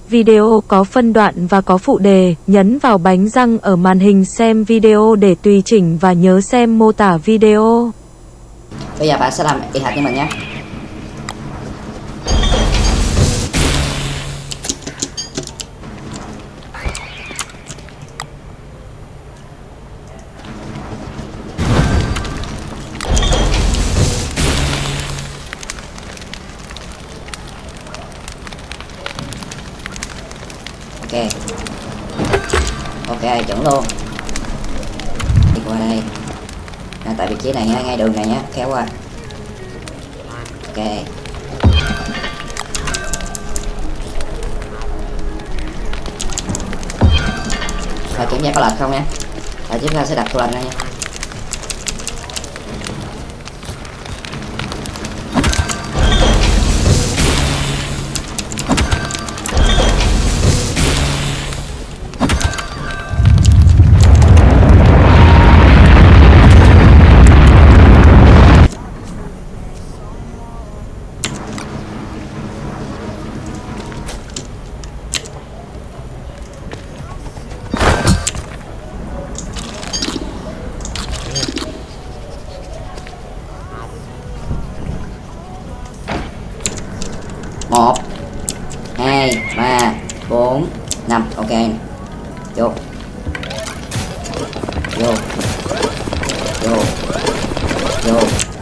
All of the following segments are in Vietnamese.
Video có phân đoạn và có phụ đề, nhấn vào bánh răng ở màn hình xem video để tùy chỉnh và nhớ xem mô tả video. Bây giờ bạn sẽ làm y hệt như mình nhé. Ok, chuẩn luôn. Đi qua đây. Tại vị trí này nha, ngay đường này nhé, kéo qua. Ok. Phải kiểm tra có lệch không nha. Rồi chúng ta sẽ đặt lên đây nha. Một, hai, ba, bốn, năm. Ok. Vô. Vô. Vô. Vô.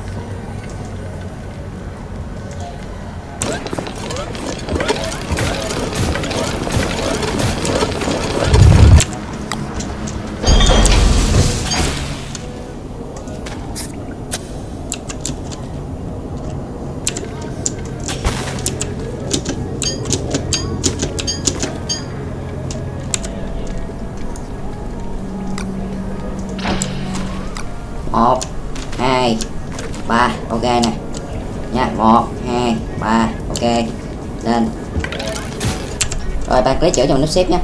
Một, hai, ba. Ok nè nha. Một, hai, ba. Ok. Lên. Rồi bạn click chữa cho mình nút xếp nhé.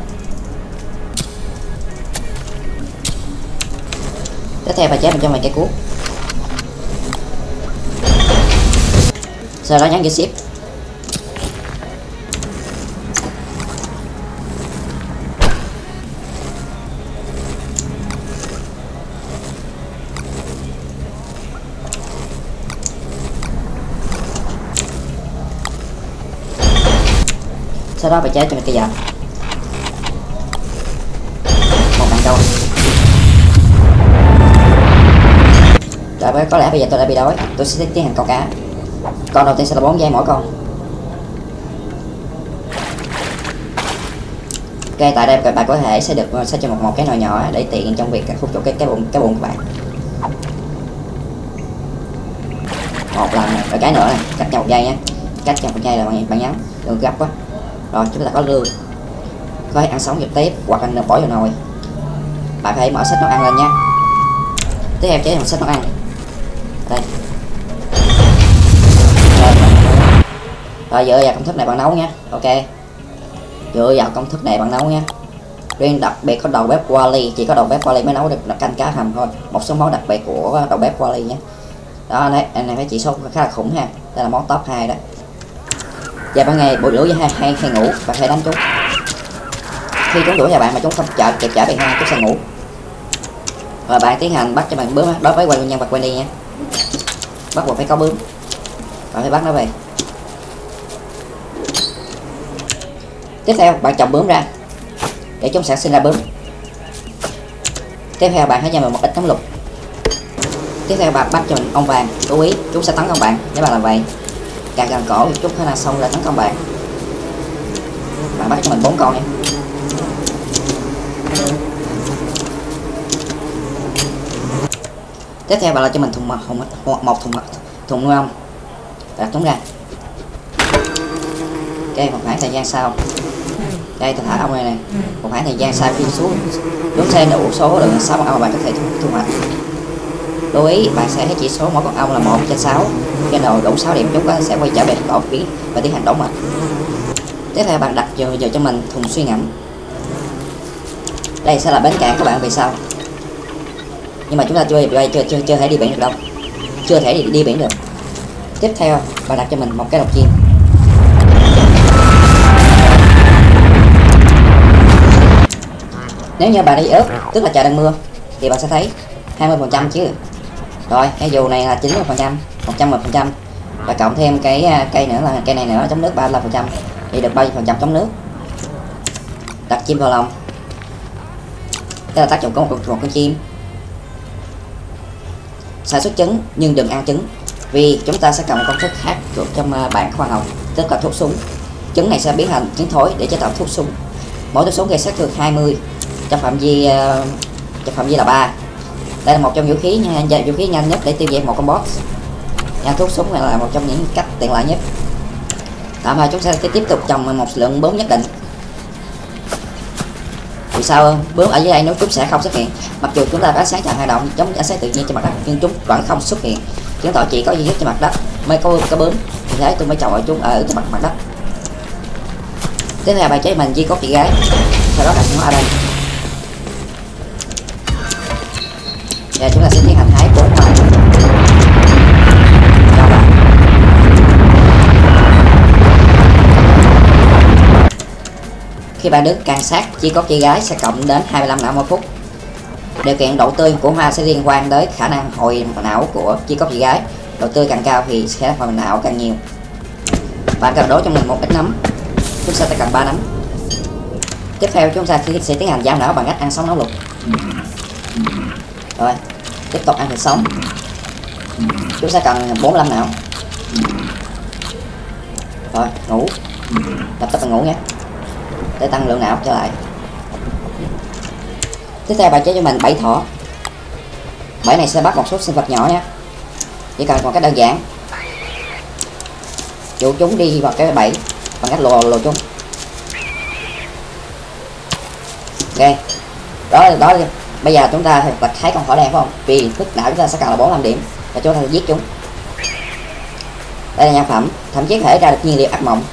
Tiếp theo bạn chế mình cho mình cái cuốc. Sau đó nhấn chữ ship. Sau đó phải chế cho mình cây dao. Một bạn câu. Rồi có lẽ bây giờ tôi đã bị đói. Tôi sẽ tiến hành câu cá. Con đầu tiên sẽ là 4 giây mỗi con. Ok, tại đây các bạn có thể sẽ được sẽ cho một cái nồi nhỏ để tiện trong việc khung chỗ cái bụng của bạn. Một lần này, rồi cái nữa này, cách nhau 1 giây nhé. Cách nhau 1 giây là bạn nhấn, đừng gấp quá. Rồi chúng ta có lương, có thể ăn sống trực tiếp hoặc là bỏ vào nồi. Bạn phải mở sách nấu ăn lên nhé. Tiếp theo chế bằng sách nấu ăn đây. Rồi dựa vào công thức này bạn nấu nhé. Ok, dựa vào công thức này bạn nấu nhé. Riêng đặc biệt có đầu bếp Wally, chỉ có đầu bếp Wally mới nấu được canh cá hầm thôi. Một số món đặc biệt của đầu bếp Wally nhé. Đó đấy, anh này phải chỉ số khá là khủng ha. Đây là món top 2 đó. Và ban ngày buổi lửa với hay ngủ, bạn phải đánh chúng. Khi chúng đuổi nhà bạn mà chúng không kịp trả bạn hai, chúng sẽ ngủ. Rồi bạn tiến hành bắt cho bạn bướm đối với nhân vật Wendy nha. Bắt buộc phải có bướm. Bạn phải bắt nó về. Tiếp theo bạn trồng bướm ra để chúng sẽ sinh ra bướm. Tiếp theo bạn hãy cho mình một ít nấm lục. Tiếp theo bạn bắt cho mình ong vàng. Chú ý chúng sẽ tấn công bạn nếu bạn làm vậy. Càng gần cổ thì chút khả năng xông lên tấn công bạn. Bạn bắt cho mình 4 con nha. Tiếp theo bạn là cho mình thùng nuôi ong. Đặt chúng ra. Ok, một khoảng thời gian sau. Đây tôi thả ong này nè. Một khoảng thời gian sau khi xuống chúng sẽ đủ số lượng 6 con ong mà bạn có thể thu hoạch. Lưu ý bạn sẽ thấy chỉ số mỗi con ong là 1/6. Khi nào đủ 6 điểm chúng sẽ quay trở về tổ biến và tiến hành đóng mạch. Tiếp theo bạn đặt giờ cho mình thùng suy ngẫm. Đây sẽ là bến cảng của bạn về sau. Nhưng mà chúng ta chưa thể đi biển được đâu. Chưa thể đi biển được. Tiếp theo bạn đặt cho mình một cái lồng chim. Nếu như bạn đi ướp, tức là trời đang mưa, thì bạn sẽ thấy 20% chứ. Rồi cái dù này là 90%, 110%, và cộng thêm cái cây nữa là cây này nữa chống nước 35%, thì được bao nhiêu phần trăm chống nước. Đặt chim vào lòng, đây là tác dụng của một con chim. Sản xuất trứng nhưng đừng ăn trứng, vì chúng ta sẽ cần một công thức khác trong bảng khoa học, tức là thuốc súng. Trứng này sẽ biến thành trứng thối để chế tạo thuốc súng. Mỗi thuốc súng gây sát thương 20 trong phạm vi là 3. Đây là một trong vũ khí nhanh nhất để tiêu diệt một con boss. Nha, thuốc súng này là một trong những cách tiện lợi nhất. Tạm thời chúng ta sẽ tiếp tục trồng một lượng bướm nhất định. Vì sao bướm ở dưới đây nếu chúng sẽ không xuất hiện, mặc dù chúng ta có ánh sáng tràn hoạt động giống ánh sáng tự nhiên trên mặt đất, nhưng chúng vẫn không xuất hiện, chứng tỏ chỉ có duy nhất trên mặt đất mới có bướm. Vì thế tôi mới trồng ở chúng ở cái mặt đất. Tiếp theo bài chế mình di cốt chị gái, sau đó đặt nó ở đây. Và chúng ta sẽ tiến hành hái 4 hoa cho bạn. Khi bạn đứng càng sát chi cốt chị gái sẽ cộng đến 25 não mỗi phút. Điều kiện độ tươi của hoa sẽ liên quan tới khả năng hồi não của chi cốt chị gái. Độ tươi càng cao thì sẽ hồi não càng nhiều. Bạn cần đổ cho mình một ít nấm, chúng ta sẽ cần 3 nấm. Tiếp theo chúng ta sẽ tiến hành giảm não bằng cách ăn sống nấu luộc. Rồi tiếp tục ăn thịt sống, chúng sẽ cần 45 não. Rồi ngủ, lập tức ngủ nhé, để tăng lượng não trở lại. Tiếp theo bạn chế cho mình 7 thỏ. 7 này sẽ bắt một số sinh vật nhỏ nhé, chỉ cần một cách đơn giản, dụ chúng đi vào cái bẫy bằng cách lùa chúng. Ok, đó bây giờ chúng ta thấy con thỏ đen phải không? Vì thức não chúng ta sẽ cần là 45 điểm và chúng ta sẽ giết chúng. Đây là nhân phẩm, thậm chí có thể ra được nhiên liệu ác mộng.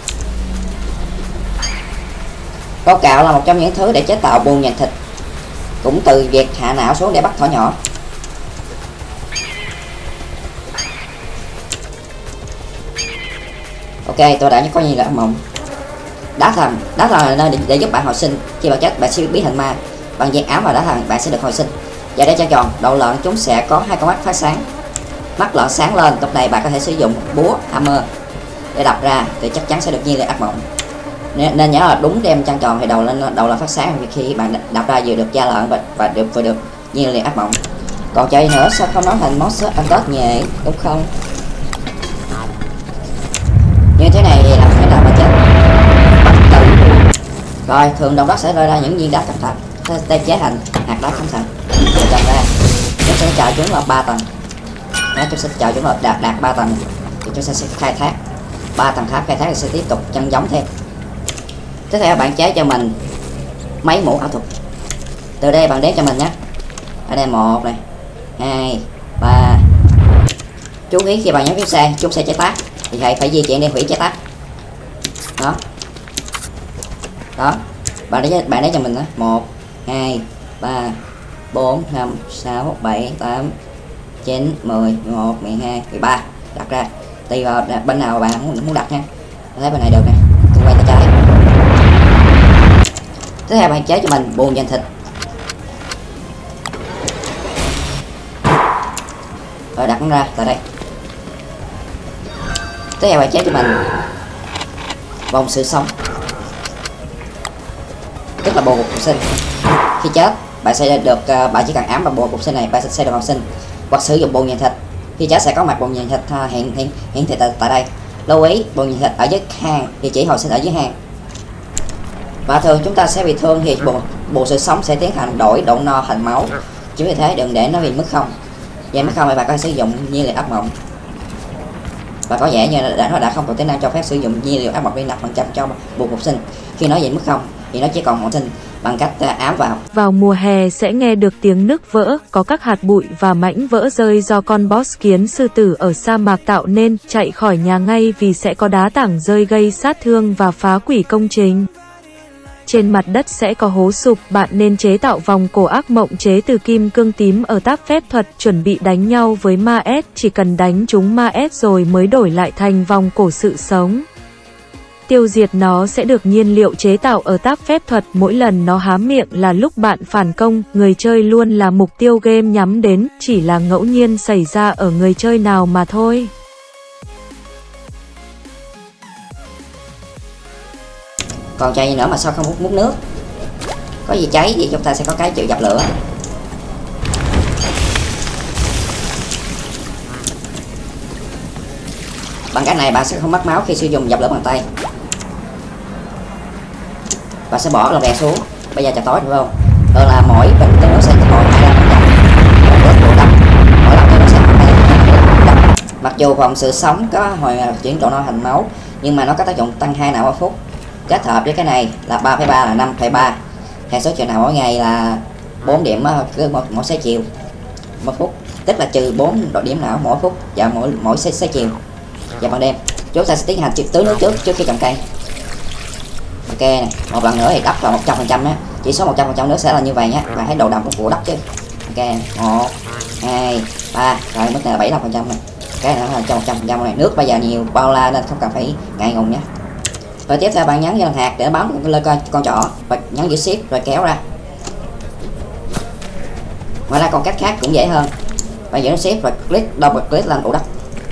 Câu cạo là một trong những thứ để chế tạo buồng nhện thịt, cũng từ việc hạ não xuống để bắt thỏ nhỏ. Ok, tôi đã có nhiên liệu ác mộng. Đá thần là nơi để giúp bạn hồi sinh. Khi bạn chết bạn sẽ biến thành ma. Bằng diệt áo và đá thần bạn sẽ được hồi sinh. Và để cho tròn đầu lợn chúng sẽ có 2 con mắt phát sáng. Mắt lợn sáng lên, lúc này bạn có thể sử dụng búa hammer để đập ra thì chắc chắn sẽ được nhiên liệu ác mộng. Nên nhớ là đúng đem trăng tròn thì đầu là phát sáng, vì khi bạn đập ra vừa được da lợn và vừa được nhiên liệu ác mộng. Còn chơi nữa sao không nói thành món sốt ăn Tết nhẹ, đúng không? Như thế này thì làm thế nào mà chết bất tử. Rồi thường đồng đất sẽ rơi ra những viên đá cẩm thạch để chế thành hạt đá cẩm thạch, rồi trồng ra. Chúng sẽ chờ chúng là 3 tầng. Đó, chúng sẽ chờ chúng là đạt 3 tầng thì chúng sẽ khai thác 3 tầng tháp, khai thác thì sẽ tiếp tục nhân giống thêm. Tiếp theo bạn chế cho mình mấy mũ ảo thuật. Từ đây bạn đếm cho mình nhé. Ở đây 1 này, 2, 3. Chú ý khi bạn nhấn phím C, chúng sẽ chế tác thì thầy phải di chuyển để hủy chế tác. Đó, bạn lấy cho mình đó. 1, 2, 3, 4, 5, 6, 7, 8, 9, 10, 11, 12, 13. Đặt ra tùy vào bên nào bạn muốn đặt nha. Thấy bên này được nè, tôi quay tay trái. Tiếp theo bạn chế cho mình buồng nhện thịt. Rồi đặt nó ra tại đây. Tiếp theo bạn chế cho mình vòng sự sống, tức là bùa phục sinh. Khi chết bạn sẽ được bạn chỉ cần ám vào bùa phục sinh này, bạn sẽ được hồi sinh hoặc sử dụng buồng nhện thịt. Khi chết sẽ có mặt buồng nhện thịt hiện thị tại đây. Lưu ý buồng nhện thịt ở dưới hang thì chỉ hồi sinh ở dưới hang. Và thường chúng ta sẽ bị thương thì bùa sự sống sẽ tiến hành đổi độ no thành máu. Chính vì thế đừng để nó bị mất không. Vậy mất không thì bạn có thể sử dụng nhiên liệu ác mộng. Và có vẻ như nó đã không còn tính năng cho phép sử dụng nhiên liệu ác mộng để nạp phần trăm cho bùa phục sinh. Khi nó vậy mất không thì nó chỉ còn hồi sinh bằng cách ám vào. Vào mùa hè sẽ nghe được tiếng nứt vỡ, có các hạt bụi và mảnh vỡ rơi do con boss kiến sư tử ở sa mạc tạo nên. Chạy khỏi nhà ngay vì sẽ có đá tảng rơi gây sát thương và phá hủy công trình. Trên mặt đất sẽ có hố sụp, bạn nên chế tạo vòng cổ ác mộng chế từ kim cương tím ở tháp phép thuật, chuẩn bị đánh nhau với ma S, chỉ cần đánh trúng ma S rồi mới đổi lại thành vòng cổ sự sống. tiêu diệt nó sẽ được nhiên liệu chế tạo ở tác phép thuật. Mỗi lần nó há miệng là lúc bạn phản công, người chơi luôn là mục tiêu game nhắm đến, chỉ là ngẫu nhiên xảy ra ở người chơi nào mà thôi. Còn chai gì nữa mà sao không múc nước? Có gì cháy thì chúng ta sẽ có cái chịu dập lửa. Bằng cách này bạn sẽ không mất máu khi sử dụng dập lửa bằng tay. Bạn sẽ bỏ lồng đèn xuống. Bây giờ trời tối đúng không? Rồi là mỗi bình nước sẽ hồi 25%. Mỗi lần nó sẽ đập. Mặc dù phòng sự sống có hồi chuyển độ no thành máu, nhưng mà nó có tác dụng tăng 2 não mỗi phút. Kết hợp với cái này là 3,3 là 5,3. Hệ số chiều nào mỗi ngày là 4 điểm cứ mỗi xế chiều một phút, tức là trừ 4 độ điểm não mỗi phút và mỗi xế chiều và ban đêm. Chúng ta sẽ tiến hành tưới nước trước khi trồng cây. Ok này, một lần nữa thì đắp vào 100% á, chỉ số 100% nước sẽ là như vậy nhé. Bạn thấy độ đậm của đất chứ. Ok, 1, 2, 3, rồi mức này là 75% này. Cái này là cho 100% này. Nước bây giờ nhiều bao la nên không cần phải ngại ngùng nhé. Rồi tiếp theo bạn nhấn vào hạt để nó bấm lên con trỏ và nhấn giữ shift rồi kéo ra. Ngoài ra còn cách khác cũng dễ hơn. Bạn giữ shift và click double click lên ổ đất.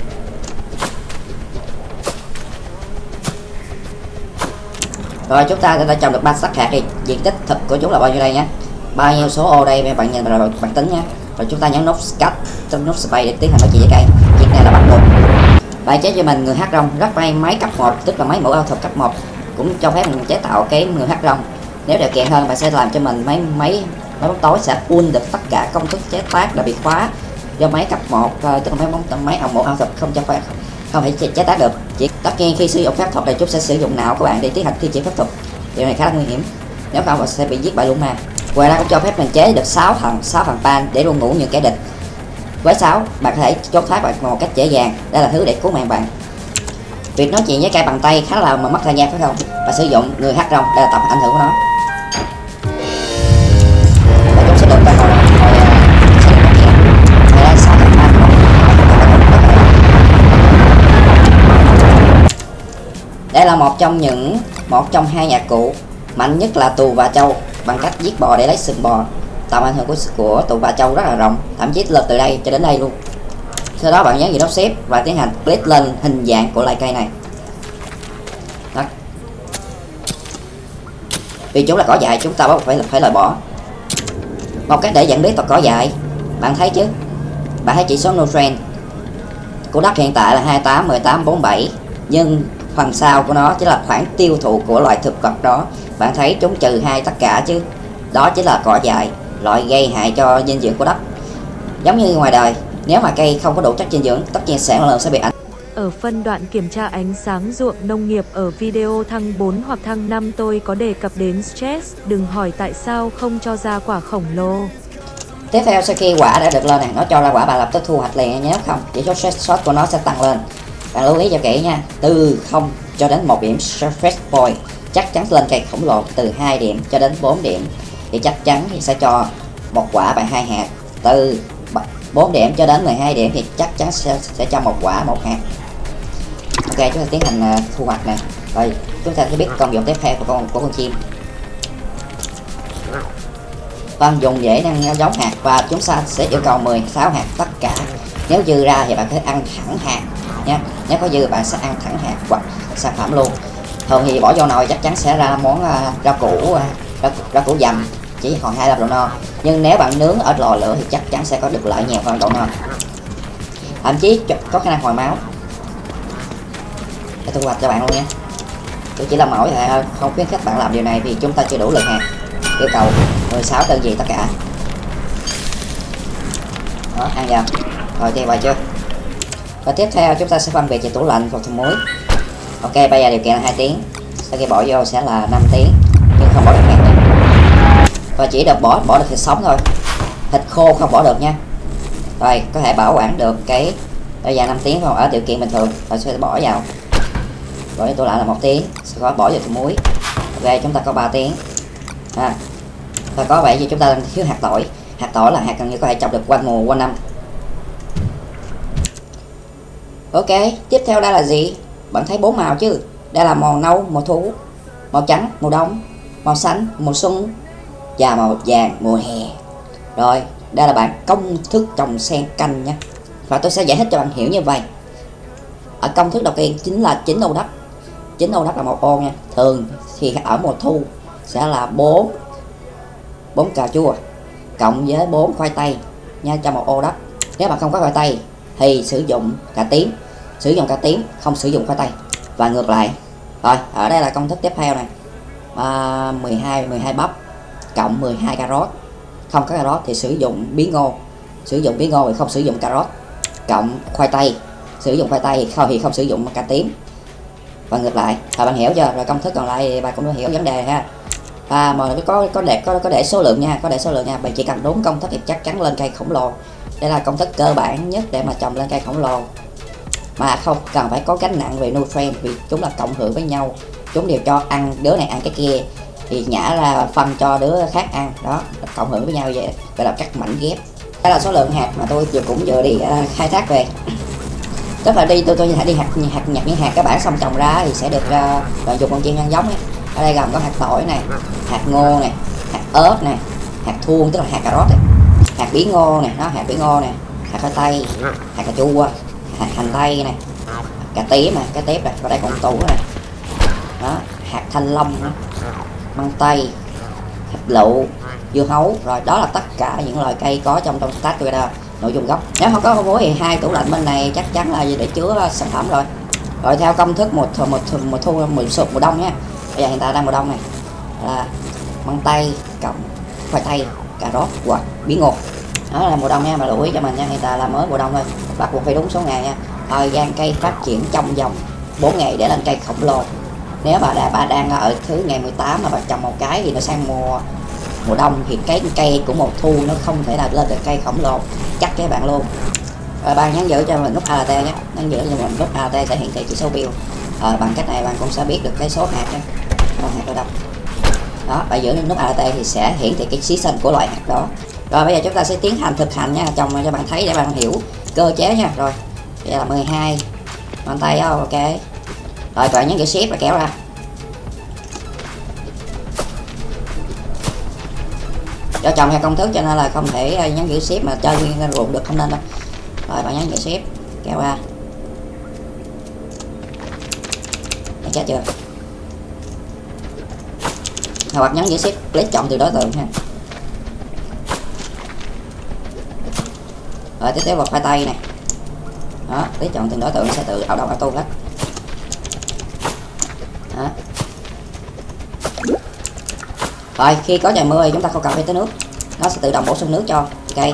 Rồi chúng ta đã trồng được 3 sắc hạt thì diện tích thực của chúng là bao nhiêu đây nhé? Bao nhiêu số ô đây bạn nhìn rồi bạn tính nhé. Rồi chúng ta nhấn nút cut, nút space để tiến hành nói chuyện với cây. Chuyện này là bắt buộc. Bạn chế cho mình người hát rong rất may máy cấp 1, tức là máy mẫu auto cấp 1 cũng cho phép mình chế tạo cái người hát rong. Nếu điều kiện hơn bạn sẽ làm cho mình máy bóng tối sẽ full được tất cả công thức chế tác là bị khóa do máy cấp 1, tức là máy mẫu auto không cho phép không thể chế tác được. Tất nhiên khi sử dụng phép thuật này chúng sẽ sử dụng não của bạn để tiến hành thi triển phép thuật. Điều này khá là nguy hiểm, nếu không bạn sẽ bị giết bởi lũ ma. Ngoài ra cũng cho phép mình chế được 6 thằng pan để luôn ngủ những kẻ địch. Với 6 bạn có thể trốn thoát một cách dễ dàng. Đây là thứ để cứu mạng bạn. Việc nói chuyện với cây bằng tay khá là mất thời gian phải không? Và sử dụng người hát rong đây là tập ảnh hưởng của nó. Và chúng sẽ được ban hồi đây là một trong hai nhạc cụ mạnh nhất là Tù và Châu bằng cách giết bò để lấy sừng bò. Tầm ảnh hưởng của Tù và Châu rất là rộng, thậm chí lên từ đây cho đến đây luôn. Sau đó bạn nhấn vào nút xếp và tiến hành click lên hình dạng của loại cây này. Đó. Vì chúng là cỏ dại chúng ta phải loại bỏ. Một cách để nhận biết cỏ dại, bạn thấy chứ? Bạn thấy chỉ số nutrient của đất hiện tại là 28, 18, 47, nhưng phần sau của nó chính là khoản tiêu thụ của loại thực vật đó. Bạn thấy chúng trừ 2 tất cả chứ. Đó chính là cỏ dại, loại gây hại cho dinh dưỡng của đất. Giống như ngoài đời, nếu mà cây không có đủ chất dinh dưỡng, tất nhiên sản lượng sẽ bị ảnh. Ở phân đoạn kiểm tra ánh sáng ruộng nông nghiệp ở video thăng 4 hoặc thăng 5 tôi có đề cập đến stress, đừng hỏi tại sao không cho ra quả khổng lồ. Tiếp theo sau khi quả đã được lên này, nó cho ra quả bạn lập tức thu hoạch liền nhé, không chỉ số stress shot của nó sẽ tăng lên. Bạn lưu ý cho kỹ nha, từ 0 cho đến 1 điểm stress point chắc chắn lên cây khổng lồ, từ 2 điểm cho đến 4 điểm thì chắc chắn thì sẽ cho một quả bạn 2 hạt, từ 4 điểm cho đến 12 điểm thì chắc chắn sẽ cho một quả 1 hạt. Ok, chúng ta tiến hành thu hoạch này. Rồi chúng ta sẽ biết công dụng tiếp theo của con chim. Vâng, dùng dễ năng giống hạt và chúng ta sẽ yêu cầu 16 hạt tất cả. Nếu dư ra thì bạn có thể ăn thẳng hạt nha. Nếu có dư bạn sẽ ăn thẳng hạt hoặc sản phẩm luôn. Thường thì bỏ vô nồi chắc chắn sẽ ra món rau củ dầm, chỉ còn 25 độ no. Nhưng nếu bạn nướng ở lò lửa thì chắc chắn sẽ có được lợi nhiều hơn độ no. Thậm chí có khả năng hồi máu. Để thu hoạch cho bạn luôn nha. Tôi chỉ làm mẫu thôi, không khuyến khích bạn làm điều này vì chúng ta chưa đủ lượng hạt. Yêu cầu 16 đơn vị tất cả. Đó, ăn vào. Rồi thì vậy chưa? Và tiếp theo chúng ta sẽ phân biệt về tủ lạnh và thùng muối. Ok, bây giờ điều kiện là 2 tiếng. Sau khi bỏ vô sẽ là 5 tiếng, nhưng không bỏ được hạt nha. Và chỉ được bỏ được thịt sống thôi, thịt khô không bỏ được nha. Rồi có thể bảo quản được cái bây giờ 5 tiếng không ở điều kiện bình thường, rồi sẽ bỏ vào. Rồi tủ lạnh là 1 tiếng, sau đó bỏ vào thùng muối. Ok, chúng ta có 3 tiếng. Và có vẻ như chúng ta đang thiếu hạt tỏi. Hạt tỏi là hạt gần như có thể trồng được quanh mùa quanh năm. Ok, tiếp theo đây là gì? Bạn thấy 4 màu chứ? Đây là màu nâu, mùa thu, màu trắng, mùa đông, màu xanh, mùa xuân và màu vàng, mùa hè. Rồi, đây là bảng công thức trồng sen canh nha. Và tôi sẽ giải thích cho bạn hiểu như vậy. Ở công thức đầu tiên chính là 9 ô đất. 9 ô đất là một ô nha. Thường thì ở mùa thu sẽ là 4 cà chua cộng với 4 khoai tây nha cho một ô đất. Nếu bạn không có khoai tây thì sử dụng cà tím, không sử dụng khoai tây và ngược lại. Rồi, ở đây là công thức tiếp theo này. 12 bắp cộng 12 cà rốt. Không có cà rốt thì sử dụng bí ngô. Sử dụng bí ngô thì không sử dụng cà rốt. Cộng khoai tây, sử dụng khoai tây thì không sử dụng cà tím và ngược lại. Rồi bạn hiểu chưa? Rồi công thức còn lại thì bạn cũng đã hiểu vấn đề ha. Mà có để số lượng nha, bạn chỉ cần đúng công thức thì chắc chắn lên cây khổng lồ. Đây là công thức cơ bản nhất để mà trồng lên cây khổng lồ mà không cần phải có gánh nặng về nutrient, vì chúng là cộng hưởng với nhau, chúng đều cho ăn, đứa này ăn cái kia thì nhả ra phân cho đứa khác ăn, đó cộng hưởng với nhau vậy, gọi là các mảnh ghép. Đây là số lượng hạt mà tôi cũng vừa đi khai thác về. Tức là tôi sẽ đi nhặt những hạt các bạn xong trồng ra thì sẽ được dùng con chiên nhân giống ấy. Ở đây gồm có hạt tỏi này, hạt ngô này, hạt ớt này, hạt thuông tức là hạt cà rốt này, hạt bí ngô này, hạt bí ngô này, hạt khoai tây, hạt cà chua, hạt hành tây này, cà tím này, cái tép này, ở đây còn tủ này, đó, hạt thanh long, măng tây, hạt lựu, dưa hấu. Rồi đó là tất cả những loại cây có trong stack together, nội dung gốc. Nếu không có muối thì 2 tủ lạnh bên này chắc chắn là để chứa sản phẩm rồi. Rồi theo công thức mùa đông nha. Bây giờ hiện tại đang mùa đông này là măng tây cộng khoai tây, cà rốt hoặc bí ngô. Đó là mùa đông nha, mà lưu ý cho mình nha, hiện tại là mới mùa đông thôi, bắt buộc phải đúng số ngày nha. Thời gian cây phát triển trong vòng 4 ngày để lên cây khổng lồ. Nếu mà bà đang ở thứ ngày 18 mà bạn trồng một cái thì nó sang mùa đông thì cái cây của mùa thu nó không thể nào lên được cây khổng lồ, chắc với bạn luôn. Rồi bạn nhấn giữ cho mình nút ALT nhé, nhấn giữ cho mình nút ALT sẽ hiển thị chỉ số build. Bằng cách này bạn cũng sẽ biết được cái số hạt đó, hạt ở đâu. Đó, bạn giữ nút ALT thì sẽ hiển thị cái season của loại hạt đó. Rồi bây giờ chúng ta sẽ tiến hành thực hành nha, trồng cho bạn thấy để bạn hiểu cơ chế nha. Rồi bây giờ là 12 bàn tay, ok. Rồi bạn nhấn giữ shift và kéo ra. Do trồng theo công thức cho nên là không thể nhấn giữ shift mà chơi nguyên ruộng được, không nên đâu. Rồi bạn nhấn giữ shift kéo ra. Đã chết chưa? Hoặc nhấn giữ shift click chọn từ đối tượng ha. Rồi tiếp theo vào khoai tây này. Đó, click chọn từng đối tượng sẽ tự động auto hết. Đó. Rồi khi có trời mưa thì chúng ta không cần phải tới nước, nó sẽ tự động bổ sung nước cho cây.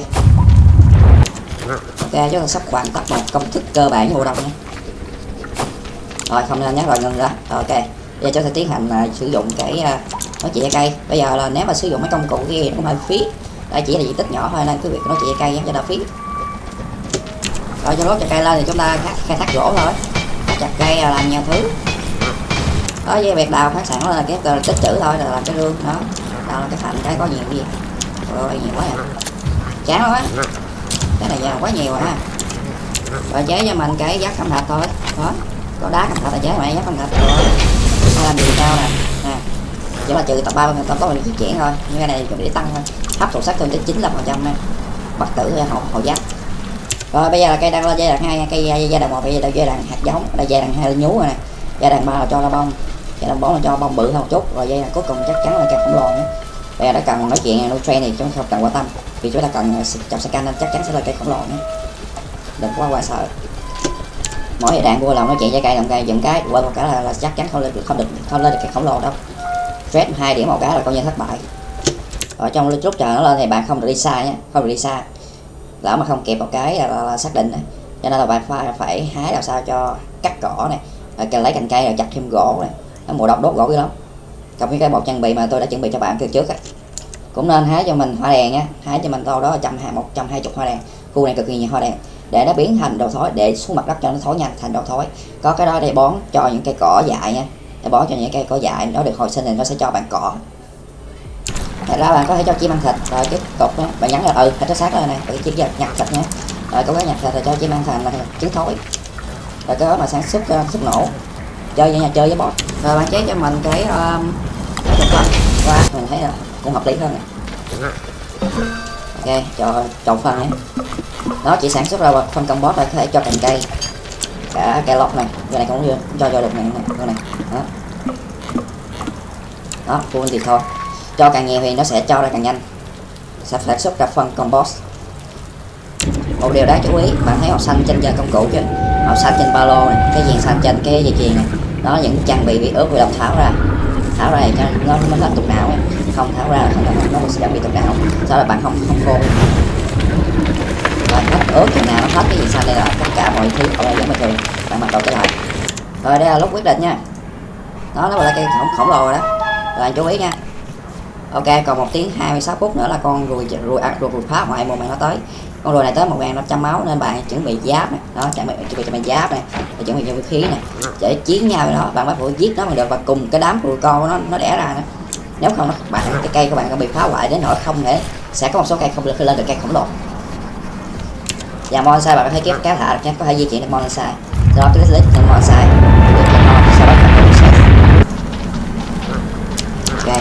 Ok, chúng ta sắp hoàn tất một công thức cơ bản mùa đông nha. Rồi không nên nhắc rồi ngừng ra. Rồi, ok, bây giờ chúng ta tiến hành sử dụng cái nói chuyện cây. Bây giờ là nếu mà sử dụng mấy công cụ kia nó cũng hơi phí, đây chỉ là diện tích nhỏ thôi nên cứ việc nói chuyện cây cho đỡ phí. Rồi cho đốt cho cây lên thì chúng ta khai thác gỗ thôi, chặt cây làm nhiều thứ. Đó, với việc đào phát sản là cái tích trữ thôi, là làm cái rương đó, đào là cái thành cái có nhiều gì. Rồi nhiều quá à, chán lắm á, cái này giờ quá nhiều rồi ha. Rồi chế cho mình cái giác cẩm thạch thôi, đó có đá cẩm thạch là chế mày giác cẩm thạch rồi. Nó làm gì sao nè, chỉ là trừ tập 3 tập có mình di chuyển thôi, như cái này để tăng hấp thụ sát thương tới 95% nè, bất tử hậu giác. Rồi bây giờ là cây đang lên giai đoạn 2, cây giai đoạn 1 bây giờ là giai đoạn hạt giống, đây giai đoạn 2 là nhú rồi nè, giai đoạn 3 là cho ra bông, giai đoạn 4 là cho bông bự hơn một chút, rồi giai đoạn cuối cùng chắc chắn là cây khổng lồ nhé. Bây giờ đã cần nói chuyện nutrient thì chúng ta không cần quan tâm, vì chúng ta cần trồng xe canh nên chắc chắn sẽ là cây khổng lồ nhé, đừng quá sợ. Mỗi giai đoạn vui lòng nói chuyện với cây, làm cây dựng cái quên một cái là chắc chắn không lên được cây khổng lồ đâu. Stress 2 điểm một cái là coi như thất bại. Ở trong lúc chờ nó lên thì bạn không được đi xa nhé, không được đi xa, lỡ mà không kịp một cái là xác định này. Cho nên là bạn phải hái làm sao cho cắt cỏ này, lấy cành cây rồi chặt thêm gỗ này, nó mùa đông đốt gỗ dữ lắm. Cộng với cái bột trang bị mà tôi đã chuẩn bị cho bạn từ trước á, cũng nên hái cho mình hoa đèn nha, hái cho mình đâu đó 120 hoa đèn, khu này cực kỳ nhiều hoa đèn để nó biến thành đồ thối, để xuống mặt đất cho nó thối nhanh thành đồ thối. Có cái đó để bón cho những cây cỏ dại nha, để bón cho những cây cỏ dại nó được hồi sinh thì nó sẽ cho bạn cỏ. Thật ra bạn có thể cho chim ăn thịt, rồi tiếp tục đó, bạn nhắn là thịt nó sát lên này, bạn chỉ nhặt thịt nhé, rồi có cái nhặt thịt rồi cho chim ăn thành là trứng thối, rồi cái đó mà sản xuất nổ. chơi với boss. Rồi bạn chế cho mình cái trục phân qua, mình thấy là cũng hợp lý hơn này. Ok, cho trộn phân nhé. Nó chỉ sản xuất ra phân compost rồi, có thể cho cành cây, cả cây lóc này, cái này cũng cho được này, con này. Đó, full thì thôi. Cho càng nhiều thì nó sẽ cho ra càng nhanh, sẽ sản xuất ra phân compost. Một điều đáng chú ý, bạn thấy màu xanh trên công cụ chứ? Màu xanh trên ba lô này, cái viền xanh trên cái dây chuyền này, đó những trang bị ướt bị đông tháo ra này cho nó mới hết tục não ấy. Không tháo ra nó sẽ bị tục não, sau là bạn không khô. Và hết ướt chừng nào nó hết cái viền xanh đây là tất cả mọi thứ ở đây vẫn bình thường, bạn bắt đầu trở lại. Rồi đây là lúc quyết định nha. Đó, nó là cây khổng lồ rồi đó. Rồi anh chú ý nha. Ok, còn 1 tiếng 26 phút nữa là con ruồi phá hoại mùa màng nó tới. Con ruồi này tới 1.500 máu nên bạn chuẩn bị giáp này, đó, chuẩn bị cho mình giáp này, và chuẩn bị cho vũ khí này để chiến nhau với nó. Bạn bắt buộc giết nó bằng được và cùng cái đám ruồi con của nó đẻ ra nữa. Nếu không nó cái cây của bạn sẽ bị phá hoại đến nỗi không thể, sẽ có một số cây không được lên được cây khổng lồ. Và bonsai bạn có thể kéo thả được nhé, có thể di chuyển được bonsai. Rồi cái list được bonsai, sau đó ok.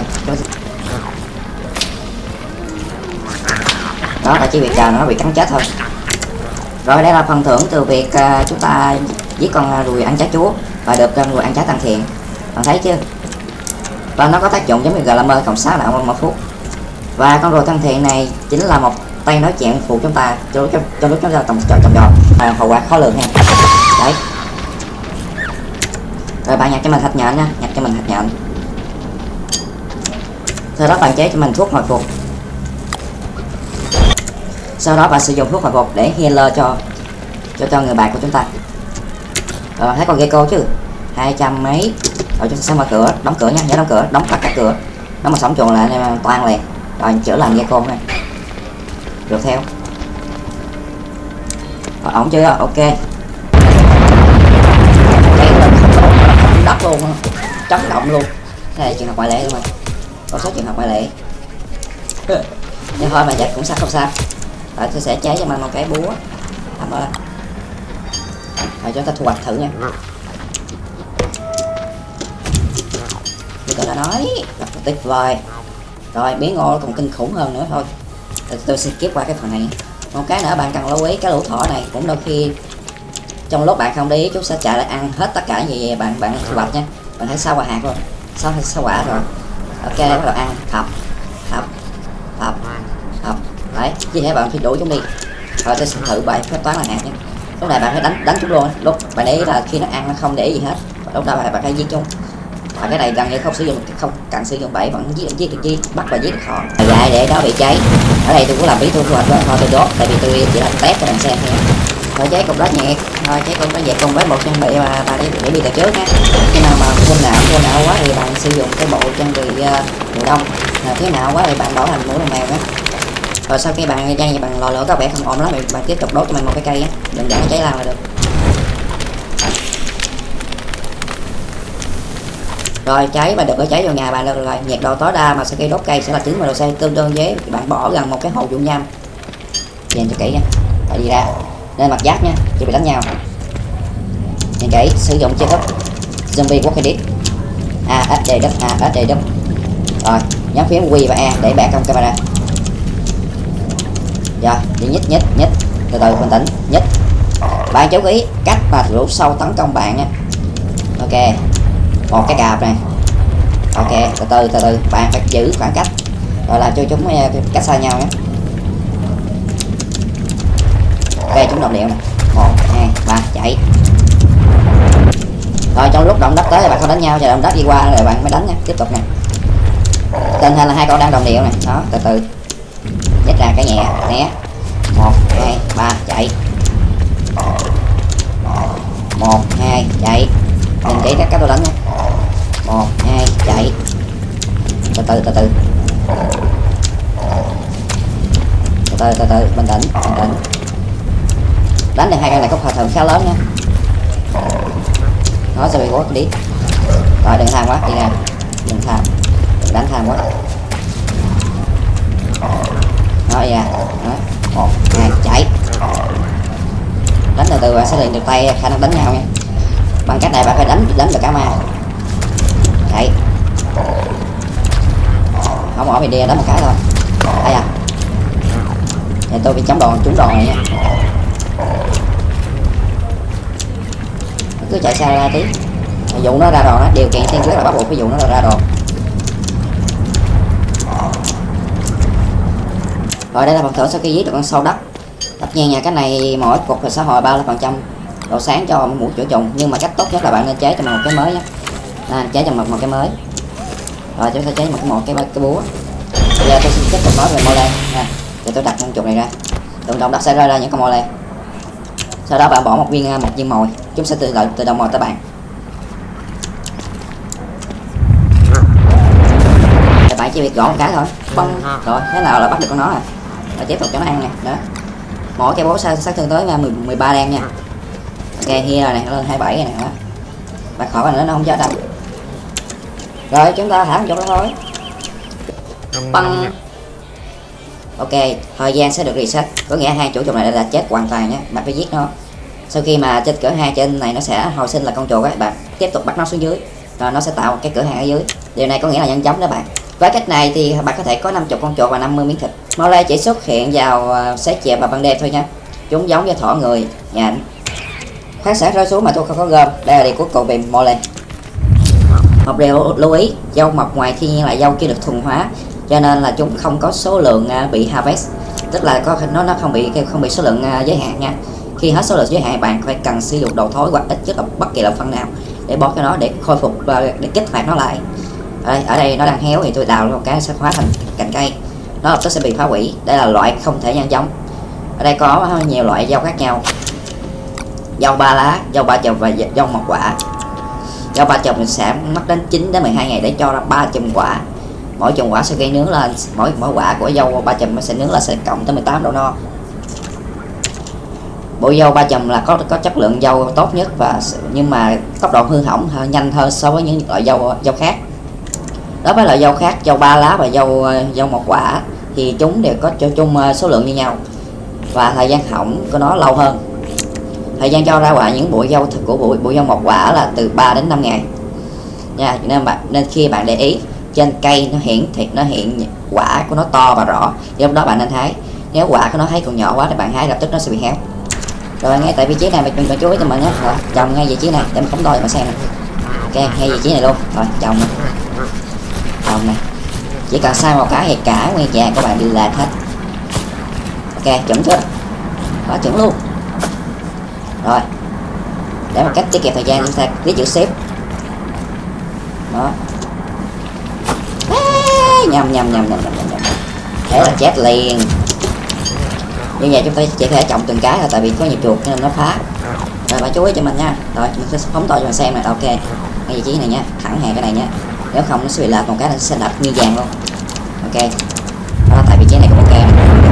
Đó là chỉ việc chờ nó bị cắn chết thôi. Rồi đây là phần thưởng từ việc chúng ta giết con ruồi ăn trái chúa và được con ruồi ăn trái tăng thiện. Bạn thấy chưa? Và nó có tác dụng giống như Glamour cộng 6 đạo một phút. Và con ruồi tăng thiện này chính là một tay nói chuyện phụ chúng ta cho lúc chúng ta trồng trọt hậu quả khó lường ha. Đấy. Rồi bạn nhặt cho mình hạt nhện nha, nhặt cho mình hạt nhện. Sau đó bạn chế cho mình thuốc hồi phục. Sau đó bạn sử dụng thuốc hồi phục để healer cho người bạn của chúng ta. Rồi thấy con gecko chứ? 200 mấy. Rồi chúng ta sẽ mở cửa, đóng cửa nha, nhớ đóng cửa, đóng tất cả cửa. Nó mà sống chuồng lại nên toan liền. Rồi chữa lành gecko này. Được theo. Rồi, ổn chưa? Ok. Cái đất luôn, chấn động luôn. Đây là trường hợp ngoại lệ luôn mà. Có số trường hợp ngoại lệ. Nhưng thôi mà chắc cũng không sao. Rồi tôi sẽ chế cho mình một cái búa. Cảm ơn. Rồi chúng ta thu hoạch thử nha. Như tôi đã nói, rất là tuyệt vời. Rồi biến ngô còn kinh khủng hơn nữa thôi. Tôi sẽ skip qua cái phần này. Một cái nữa bạn cần lưu ý, cái lũ thỏ này cũng đôi khi trong lúc bạn không để ý chúng sẽ chạy lại ăn hết tất cả những gì bạn thu hoạch nha. Bạn thấy sao quả hạt luôn, sao quả rồi. Ok, bắt đầu ăn thập đấy, chỉ thể bạn phải đuổi chúng đi. Rồi tôi sẽ thử bài phép toán là hạt nha. Lúc này bạn phải đánh chúng luôn. Lúc bạn để ý là khi nó ăn nó không để ý gì hết, lúc đó bạn phải giết chúng. Và cái này gần như không cần sử dụng bẫy, vẫn giết bắt và giết được họ. Lại để đó bị cháy. Ở đây tôi cũng làm bí thu hoạch đó, thôi tôi đốt tại vì tôi chỉ làm test cho bạn xem thôi. Rồi cháy cục đất nhẹ, rồi cháy cục đất nhẹ cùng với một trang bị mà bạn để đi từ trước nhé. Khi nào mà khô não quá thì bạn sử dụng cái bộ trang bị mùa đông. Thế nào quá thì bạn bỏ thành mũi mèo nhé. Rồi sau khi bạn chan bạn lò lửa có vẻ không ổn lắm, bạn tiếp tục đốt cho mình một cái cây nhé, đừng để nó cháy lan là được. Rồi cháy và được ở cháy vào nhà bạn được rồi, nhiệt độ tối đa mà sau khi đốt cây sẽ là 90 độ C, tương đương với bạn bỏ gần một cái hồ dung nham. Nhìn cho kỹ nha, phải đi ra nên mặt giáp nha, chỉ bị đánh nhau. Nhìn kỹ, sử dụng chiêu thức zombie walking dead. ASD. Rồi nhấn phím Q và E để bẻ cong camera. Rồi đi nhích từ từ bình tĩnh nhích. Bạn chú ý cách mà lũ sâu tấn công bạn nha. Ok, một cái cạp này. Ok, từ từ bạn phải giữ khoảng cách rồi làm cho chúng cách xa nhau nhé. Ok, chúng đồng điệu này, 1, 2, 3 chạy. Rồi trong lúc động đất tới thì bạn không đánh nhau, và động đất đi qua rồi bạn mới đánh nha. Tiếp tục nè, tình hình là hai con đang đồng điệu này, đó từ từ nhích ra cái nhẹ né. 1, 2, 3 chạy. 1, 2 chạy. Nhìn kỹ các cách tôi đánh nha. 1, 2 chạy. Từ từ bình tĩnh. Đánh thì hai con này có hòa thượng khá lớn nha. Nó sẽ bị quá đi. Rồi đừng tham quá, đi ra. Đừng đánh tham quá. Rồi ra. Đó. 1, 2 chạy. Đánh từ từ bạn sẽ liền được tay khả năng đánh nhau nha. Bằng cách này bạn phải đánh được cả ma. Đấy. Không bỏ mình đi đánh một cái thôi. Đây à. Thì tôi bị chống đòn trúng đòn này nha. Cứ chạy xa ra tí. Dụ nó ra đòn đó, điều kiện tiên quyết là bắt buộc phải dụ nó ra đòn. Rồi đây là phần thưởng sau khi giết được con sâu đất. Tất nhiên nha, cái này mỗi cục xã hội 30% độ sáng cho mũi chữa trùng, nhưng mà cách tốt nhất là bạn nên chế cho mình một cái mới nhé. Chế cho mình một cái mới. Rồi chúng ta chế một cái búa. Bây giờ tôi xin tiếp tục nói về mole nha. Để tôi đặt con chuột này ra. Tự động đặt sẽ ra những con mole. Sau đó bạn bỏ một viên mồi, chúng sẽ tự động mồi tới bạn. Thì bạn chỉ việc gõ một cái thôi. Bông. Rồi thế nào là bắt được con nó rồi. Rồi tiếp tục cho nó ăn nè. Đó. Mỗi cái bố sát thương tới 13 đen nha. Ok, here rồi này, lên 27 này đó. Bạn khỏi nữa nó không chết đâu. Rồi chúng ta thả một chút đó thôi. Băng. Ok, thời gian sẽ được reset, có nghĩa hai chủ chuột này đã chết hoàn toàn nhé. Bạn phải giết nó. Sau khi mà trên cửa hàng trên này nó sẽ hồi sinh là con chuột ấy, bạn tiếp tục bắt nó xuống dưới, rồi nó sẽ tạo cái cửa hàng ở dưới. Điều này có nghĩa là nhanh chóng đó bạn. Với cách này thì bạn có thể có 50 con chuột và 50 miếng thịt. Mole chỉ xuất hiện vào xế chiều và ban đêm thôi nha. Chúng giống như thỏ người, nhện. Khoáng sản rơi xuống mà tôi không có gom. Đây là điều cuối cùng về mole. Một điều lưu ý, dâu mọc ngoài thiên nhiên là dâu chưa được thuần hóa, cho nên là chúng không có số lượng bị harvest, tức là nó không bị số lượng giới hạn nha. Khi hết số lượng giới hạn, bạn phải cần sử dụng đầu thối hoặc ít nhất là bất kỳ là phân nào để bón cho nó để khôi phục và để kích hoạt nó lại. Ở đây nó đang héo thì tôi đào một cái sẽ hóa thành cành cây, nó lập tức sẽ bị phá hủy. Đây là loại không thể nhân giống. Ở đây có nhiều loại dâu khác nhau: dâu ba lá, dâu ba chùm và dâu một quả. Dâu ba chùm sẽ mất đến 9 đến 12 ngày để cho ra 3 chùm quả. Mỗi chùm quả sau khi nướng lên, mỗi quả của dâu ba chùm sẽ nướng là sẽ cộng tới 18 độ no. Bộ dâu ba chùm là có chất lượng dâu tốt nhất, nhưng mà tốc độ hư hỏng nhanh hơn so với những loại dâu khác. Đối với loại dâu khác, dâu ba lá và dâu một quả thì chúng đều có chung số lượng như nhau và thời gian hỏng của nó lâu hơn. Thời gian cho ra quả những bụi dâu của bụi dâu một quả là từ 3 đến 5 ngày nha. Nên khi bạn để ý trên cây nó hiện quả của nó to và rõ, thì lúc đó bạn nên hái. Nếu quả của nó thấy còn nhỏ quá thì bạn hái lập tức nó sẽ bị héo. Rồi ngay tại vị trí này mình chú ý cho mình nhé. Rồi trồng ngay vị trí này để mình phóng to cho bạn xem này. Ok, ngay vị trí này luôn. Rồi trồng này, chỉ cần sai một cái thì cả nguyên vàng của bạn bị lệch hết. Ok, chuẩn chưa? Đó, chuẩn luôn. Rồi để một cách tiết kiệm thời gian, chúng ta viết chữ xếp đó. Nhầm thế là chết liền. Như vậy chúng ta chỉ có thể trồng từng cái thôi, tại vì có nhiều chuột nên nó phá. Rồi bạn chú ý cho mình nha. Rồi mình sẽ phóng to cho mình xem này. Ok, ngay vị trí này nha, thẳng hàng cái này nha, nếu không nó sẽ bị lệch một cái nó sẽ lệch như vàng luôn. Ok, đó, tại vị trí này cũng ok.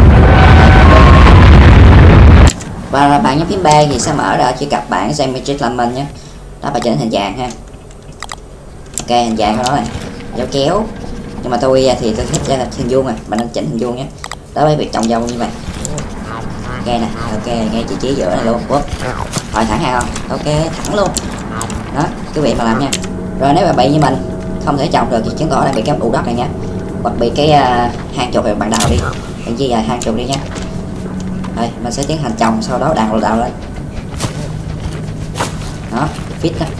Và bạn nhấn phím B thì sẽ mở ra chỉ cặp bảng Geometric Element nhé. Đó, bạn chỉnh hình dạng ha. Ok, hình dạng của nó này dấu kéo, nhưng mà tôi thích hình vuông à, bạn nên chỉnh hình vuông nhé. Đó, với việc trồng dâu như vậy. Ok nè, ok, ngay vị trí giữa này luôn. Rồi thẳng hàng không? Ok, thẳng luôn. Đó, cứ vậy mà làm nha. Rồi nếu mà bị như mình không thể trồng được thì chứng tỏ đang bị cái ụ đất này nha, hoặc bị cái hang chuột về bạn đào đi, bạn chia dài hang chuột đi nha. Đây, mình sẽ tiến hành trồng, sau đó đào lên. Đó, fit đó.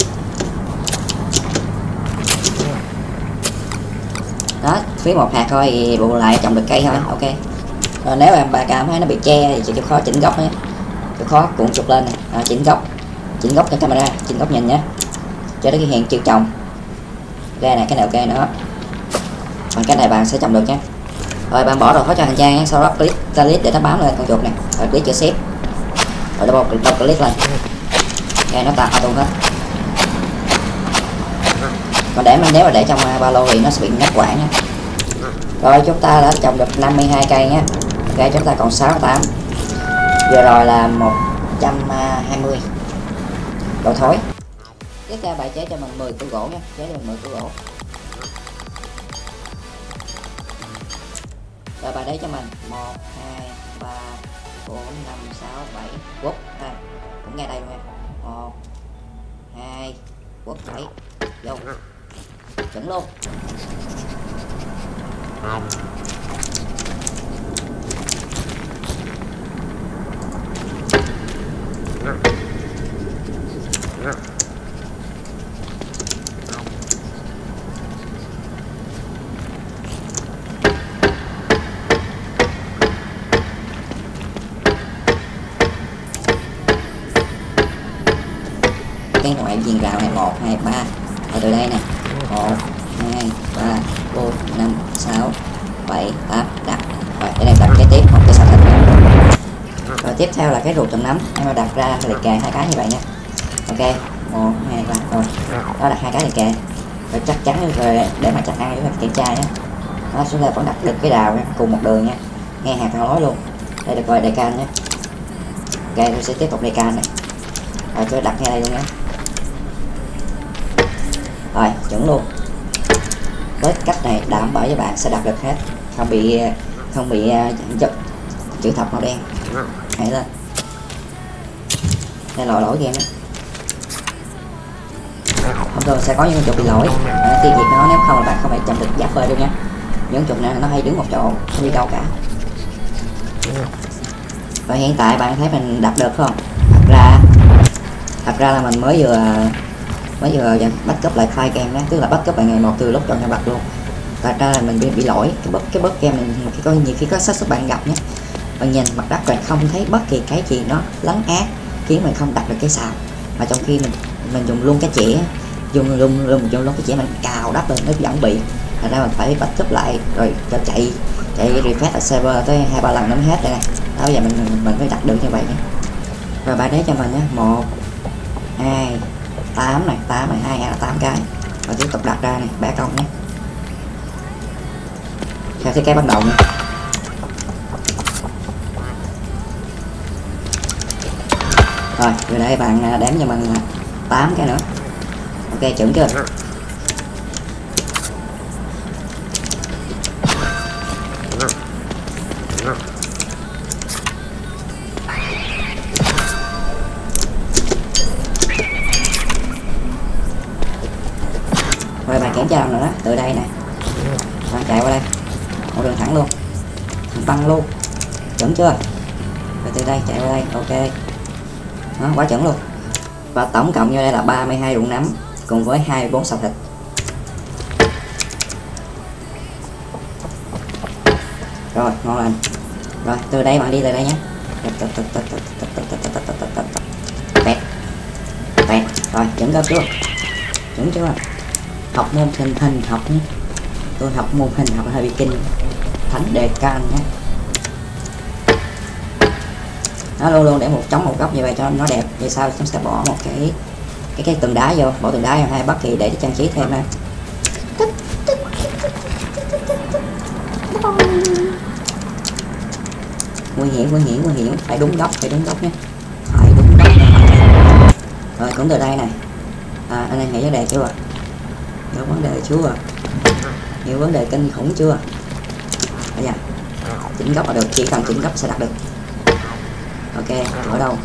Đó, phía một hạt thôi thì bù lại trồng được cây thôi. Ok. Rồi nếu bạn cảm thấy nó bị che thì chịu khó chỉnh góc nhé. Chịu khó cuộn trục lên này. Chỉnh góc cho camera, chỉnh góc nhìn nhé, cho đến khi hiện chịu trồng. Ok này, cái này ok nữa. Bằng cái này bạn sẽ trồng được nhé. Rồi bạn bỏ đồ khó cho hành trang nhé, sau đó click để nó bám lên con chuột này, rồi click chữ xếp, rồi double click lên. Ok, nó tạo auto hết. Còn nếu mà để trong ba lô thì nó sẽ bị ngắt quãng nhé. Rồi chúng ta đã trồng được 52 cây nhé. Ok, chúng ta còn 68. Vừa rồi là 120 đồ thối. Tiếp theo bạn chế cho mình 10 củ gỗ nhé, chế cho mình 10 củ gỗ. Rồi bạn để cho mình 1, 2, 3, 4, 5, 6, 7 quốc cũng ngay đây luôn nha. 1, chạy vô chuẩn luôn. Cái ngoại viên rào này 1 2 3 ở từ đây nè, 1 2 3 4 5 6 7 8 đặt. Rồi để em đặt cái tiếp một cái sạch thịt. Rồi tiếp theo là cái ruột chùm nấm, em đặt ra liệt kề 2 cái như vậy nha. Ok 1 2 3 rồi đó, đặt 2 cái liệt kề rồi chắc chắn rồi để mà chắc ăn để kiểm tra nhé. Đó, chúng ta vẫn đặt được cái đào nha, cùng một đường nha, nghe hạt thằng lối luôn. Đây được gọi đề can nhé. Ok tôi sẽ tiếp tục đề can này, rồi tôi đặt ngay đây luôn nhé. Rồi chuẩn luôn. Với cách này đảm bảo với bạn sẽ đặt được hết, không bị chữ thập màu đen hãy lên. Đây là lỗi game đó. Thông thường sẽ có những chuột bị lỗi, tiêu diệt nó, nếu không là bạn không thể chậm được giáp phơi đâu nha. Những chuột này nó hay đứng một chỗ không đi đâu cả. Và hiện tại bạn thấy mình đặt được không? Thật ra là mình mới vừa backup lại file game đó, tức là backup lại ngày 1 từ lúc chọn nhân vật luôn. Thật ra là mình bị lỗi cái bug game mình có nhiều khi có xác suất bạn gặp nhé. Bạn nhìn mặt đất bạn không thấy bất kỳ cái gì nó lấn át khiến mình không đặt được cái sào, mà trong khi mình dùng luôn cái chĩa, dùng luôn cái chĩa mình cào đất lên nó vẫn bị. Thật ra mình phải backup lại rồi cho chạy refresh ở server tới 2-3 lần nó mới hết đây nè. Đó giờ mình phải đặt được như vậy nhé. Rồi bạn để cho mình nhé, 1 2 8 này, 2 là 8 cái. Và tiếp tục đặt ra này, 3 công nhé. Theo thiết kế ban đầu nha. Rồi, từ đây bạn đếm cho mình 8 cái nữa. Ok, chuẩn chưa? Rồi bạn kiểm tra lần nữa đó, từ đây nè. Bạn chạy qua đây. Một đường thẳng luôn. Băng luôn. Chuẩn chưa? Rồi từ đây chạy qua đây, ok. Đó, quá chuẩn luôn. Và tổng cộng như đây là 32 ruộng nấm cùng với 24 sào thịt. Rồi, ngon lành. Rồi, từ đây bạn đi từ đây nhé. Tẹt. Rồi, chuẩn chưa chưa? Chuẩn chưa? Học môn hình học nhé. Tôi học môn hình học hơi bị kinh. Thánh đề can nhé. Nó luôn để trống một góc như vậy cho nó đẹp. Vì sao chúng sẽ bỏ một cái tường đá vô, bỏ tường đá vô hay bất kỳ để trang trí thêm đây. Nguy hiểm, phải đúng góc nhé, phải đúng góc nha. Rồi cũng từ đây này. Anh em nghĩ vấn đề chưa? Có vấn đề chưa? Nhiều vấn đề kinh khủng chưa? Bây giờ chỉnh góc là được, chỉ cần chỉnh góc sẽ đặt được. Ok, cửa đâu?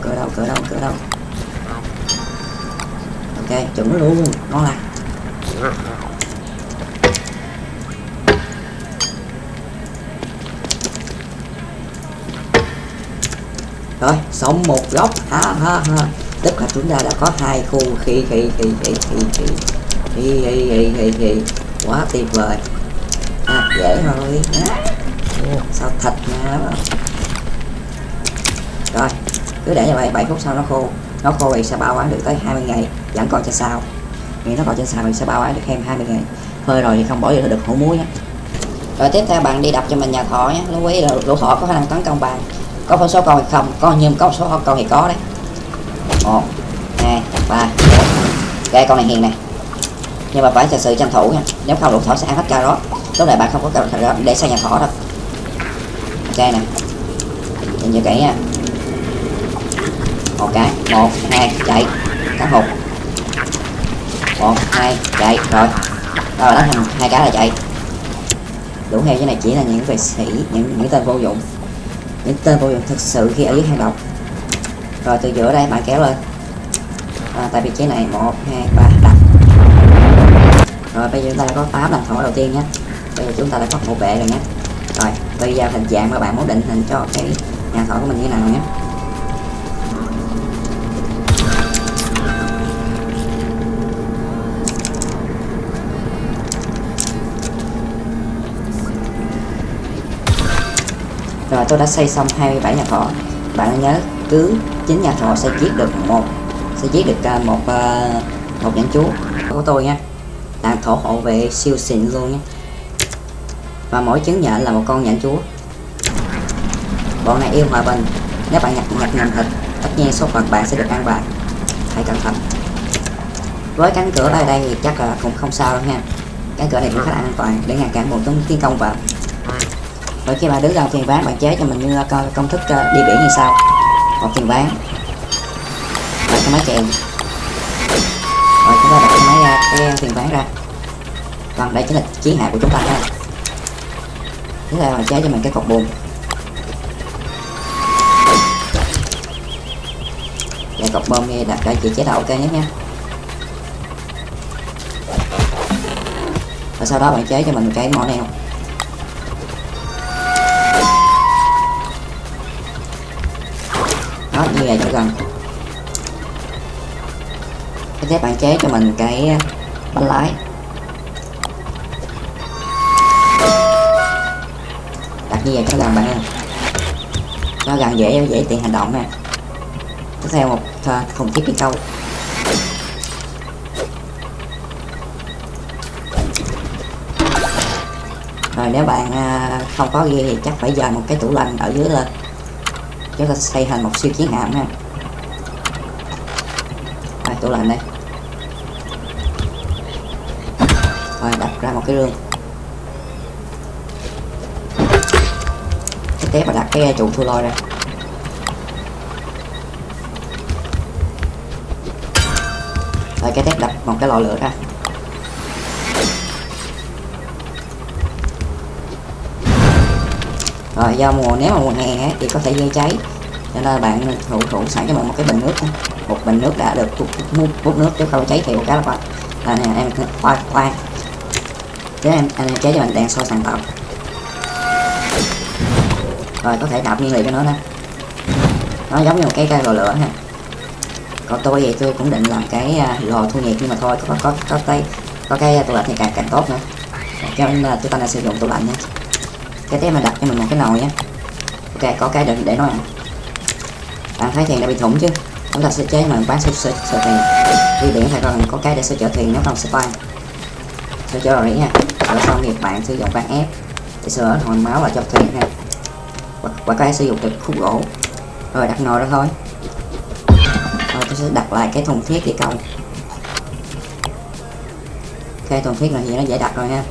Ok, chuẩn luôn, ngon lành. Rồi, xong một góc, ha. Tức là chúng ta đã có 2 khu khi quá tuyệt vời. Dễ thôi. Sao thịt nha. Rồi, cứ để như vậy, 7 phút sau nó khô thì sẽ bảo quản được tới 20 ngày, vẫn còn trên sao. Vì nó còn trên sao mình sẽ bảo quản được thêm 20 ngày. Phơi rồi thì không bỏ vô được hũ muối nhé. Rồi tiếp theo bạn đi đập cho mình nhà thỏ nhé. Lưu ý là lũ thỏ có khả năng tấn công bạn. Có một số con thì không, có nhưng có một số con thì có đấy. 1 2 3 4. Ok, con này hiền này. Nhưng mà phải thật sự tranh thủ nha. Nếu không lũ thỏ sẽ ăn hết cà rốt. Lúc này bạn không có cà rốt để sang nhà thỏ đâu. Ok nè. Nhìn như kỹ nha. Một cái, 1 2 chạy, cắn hụt. 1 2 chạy rồi. Rồi đánh thành 2 cái là chạy. Đủ heo cái này chỉ là những vệ sĩ, những tên vô dụng. Những tên vô dụng thực sự khi ở dưới hang động. Rồi từ giữa đây bạn kéo lên. tại vị trí này 1 2 3 đặt. Rồi bây giờ chúng ta đã có 8 đàn thổ đầu tiên nhé. Bây giờ chúng ta đã có một vệ rồi nhé. Rồi bây giờ hình dạng mà bạn muốn định hình cho cái nhà thổ của mình như thế nào nhé. Rồi tôi đã xây xong 27 nhà thổ. Bạn nhớ cứ 9 nhà thổ sẽ giết được một nhãn chúa của tôi nha. Đàn thổ hộ vệ siêu xịn luôn nhé. Và mỗi trứng nhện là một con nhãn chúa. Bọn này yêu hòa bình. Nếu bạn nhặt nhầm thịt, tất nhiên số phận bạn sẽ được an bài. Hãy cẩn thận. Với cánh cửa ở đây thì chắc là cũng không sao đâu nha. Cánh cửa này cũng khá là an toàn để ngăn cản một tướng tiến công vào. Rồi khi bạn đứng đầu thuyền ván, bạn chế cho mình như công thức đi biển như sau: một thuyền ván, một cái máy chèo. Rồi chúng ta đặt cái thuyền ván ra. Vâng, đây chính là chiến hạm của chúng ta ha. Tiếp theo bạn chế cho mình cái cột buồm. Và cột bơm kia đặt ở vị trí là ok nhất nha. Và sau đó bạn chế cho mình cái mỏ neo. Đó, như vậy cho gần. Tiếp theo bạn chế cho mình cái bánh lái. Đặt như vậy cho gần bạn ơi. Nó gần dễ tiện hành động nè. Tiếp theo một thùng tiếp đi câu. Rồi nếu bạn không có ghi thì chắc phải dời một cái tủ lạnh ở dưới lên. Chúng ta xây thành một siêu chiến hạm ha. Rồi tủ lạnh đây. Rồi đặt ra một cái rương. Tiếp theo đặt cái trụ thu lôi ra. Rồi cái tiếp đặt một cái lò lửa ra. Rồi do nếu mà mùa hè ấy, thì có thể gây cháy, cho nên bạn thủ sẵn cho mình một cái bình nước, một bình nước đã được hút nước, chứ không cháy thì một cái là nè em khoan chứ em chế cho mình đèn soi sàn tàu. Rồi có thể nạp nhiên liệu cho nó nè. Nó giống như một cái lò lửa ha. Còn tôi thì tôi cũng định làm cái lò thu nhiệt, nhưng mà thôi có cái tủ lạnh thì càng tốt nữa, cho nên là chúng ta đã sử dụng tủ lạnh nhé. Cái tiếp mình đặt cho mình một cái nồi nhé. Ok, có cái để nó ăn. Bạn thấy thuyền đã bị thủng chứ? Chúng ta sẽ chế mình bán sửa thuyền. Đi biển phải còn có cái để sửa chữa thuyền, nếu không sẽ toan. Sửa chữa rồi nha. Rồi xong thì bạn sử dụng ván ép để sửa hồi máu lại cho thuyền ha. Hoặc có thể sử dụng được khúc gỗ. Rồi đặt nồi ra thôi. Rồi tôi sẽ đặt lại cái thùng thiết đi câu. Ok, thùng thiết là gì nó dễ đặt rồi ha.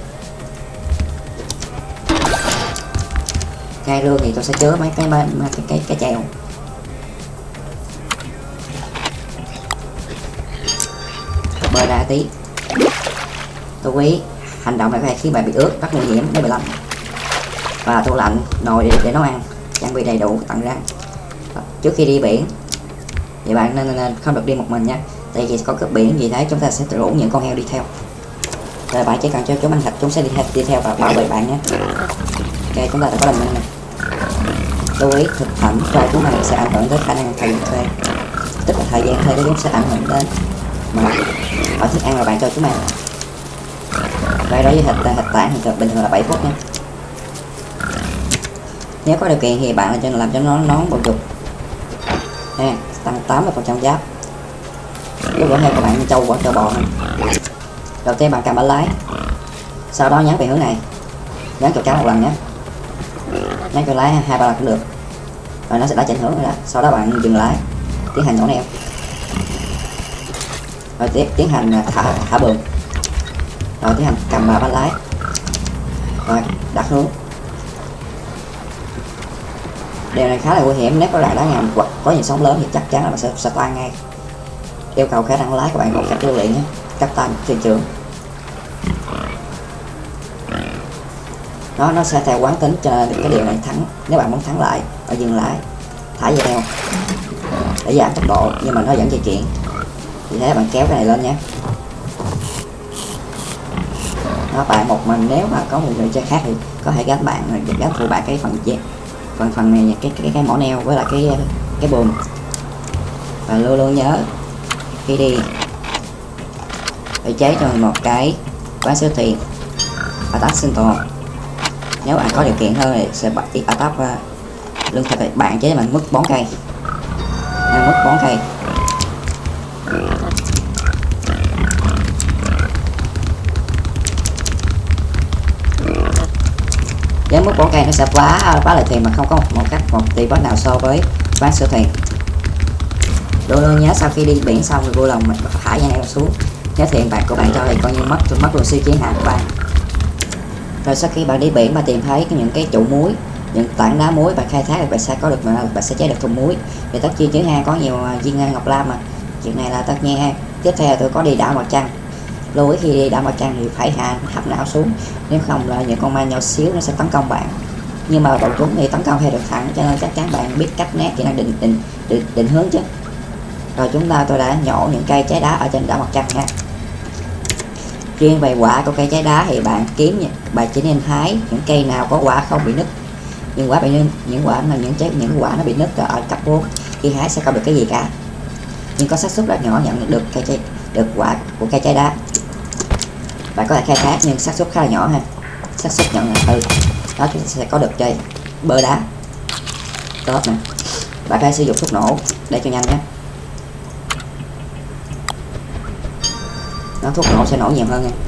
Cái rương thì tôi sẽ chứa mấy cái chèo. Bơi ra tí. Tôi quý hành động này có thể khiến bạn bị ướt, rất nguy hiểm nếu bị lạnh. Và tủ lạnh, nồi để nấu ăn, trang bị đầy đủ tận ra. Trước khi đi biển thì bạn nên không được đi một mình nha, tại vì có cướp biển gì thế chúng ta sẽ rủ những con heo đi theo. Rồi bạn chỉ cần cho chúng ăn thịt, chúng sẽ đi theo và bảo vệ bạn nhé. Ok, chúng ta đã có đồng minh này. Lưu ý thực phẩm cho chúng này sẽ ảnh hưởng tới khả năng thời gian thuê, tức là thời gian thuê của chúng sẽ ảnh hưởng đến mà ở thức ăn là bạn cho chúng ăn. Đây đối với thịt tảng thì bình thường là 7 phút nha. Nếu có điều kiện thì bạn làm cho nó nón bầu dục nha, tăng 80% giáp. Cái bữa heo của bạn trâu bỏ cho bò. Đầu tiên bạn cầm bánh lái, sau đó nhấn về hướng này, nhấn chuột trắng một lần nhé, nhấn chuột lái 2-3 lần cũng được, rồi nó sẽ đã chỉnh hướng rồi đó. Sau đó bạn dừng lái, tiến hành nhổ neo, rồi tiến hành thả buồm, rồi tiến hành cầm vào bánh lái, rồi đặt hướng. Điều này khá là nguy hiểm, nếu có rạn đá ngầm hoặc có nhiều sóng lớn thì chắc chắn là bạn sẽ toan ngay. Yêu cầu khả năng lái của bạn một cách lưu luyện nhé, cấp tay thuyền trưởng. Nó sẽ theo quán tính cho cái điều này thắng. Nếu bạn muốn thắng lại, bạn dừng lại, thả dây theo để giảm tốc độ, nhưng mà nó vẫn di chuyển. Vì thế bạn kéo cái này lên nhé. Đó, bạn một mình nếu mà có một người chơi khác thì có thể gắn bạn gắn phụ bạn cái phần này cái mỏ neo với lại cái buồm. Và luôn luôn nhớ khi đi phải chế cho mình một cái quán siêu tiền attack sinh tồn. Nếu bạn có điều kiện hơn thì sẽ bắt attack lương thực thì bạn chế cho mình mức bón cây. Mức bón cây. Với mức bón cây nó sẽ quá lời thuyền mà không có một tỷ boss nào so với quán siêu thuyền. Luôn luôn nhớ sau khi đi biển xong rồi vui lòng mình thả dây neo xuống. Nhớ thuyền bạc của bạn cho thì coi như mất luôn siêu chiến hạm của bạn. Rồi sau khi bạn đi biển mà tìm thấy những cái trụ muối, những tảng đá muối bạn khai thác thì bạn sẽ có được bạn sẽ chế được thùng muối. Thì tất nhiên chứ ha, có nhiều viên ngọc lam mà. Chuyện này là tất nhiên ha. Tiếp theo tôi có đi đảo mặt trăng. Lưu ý khi đi đảo mặt trăng thì phải hấp não xuống, nếu không là những con ma nhỏ xíu nó sẽ tấn công bạn. Nhưng mà bọn chúng thì tấn công theo được thẳng, cho nên chắc chắn bạn biết cách né kỹ năng định hướng chứ. Rồi tôi đã nhổ những cây trái đá ở trên đảo mặt trăng ha. Riêng về quả của cây trái đá thì bạn chỉ nên hái những cây nào có quả không bị nứt. Nhưng những quả nó bị nứt ở cấp 4 khi hái sẽ không được cái gì cả. Nhưng có xác suất rất nhỏ nhận được quả của cây trái đá. Bạn có thể khai thác nhưng xác suất khá là nhỏ ha. Xác suất nhận là đó chúng ta sẽ có được chơi bơ đá. Tốt nè. Bạn phải sử dụng thuốc nổ để cho nhanh nhé. Nó thuốc nổ sẽ nổ nhiều hơn nha.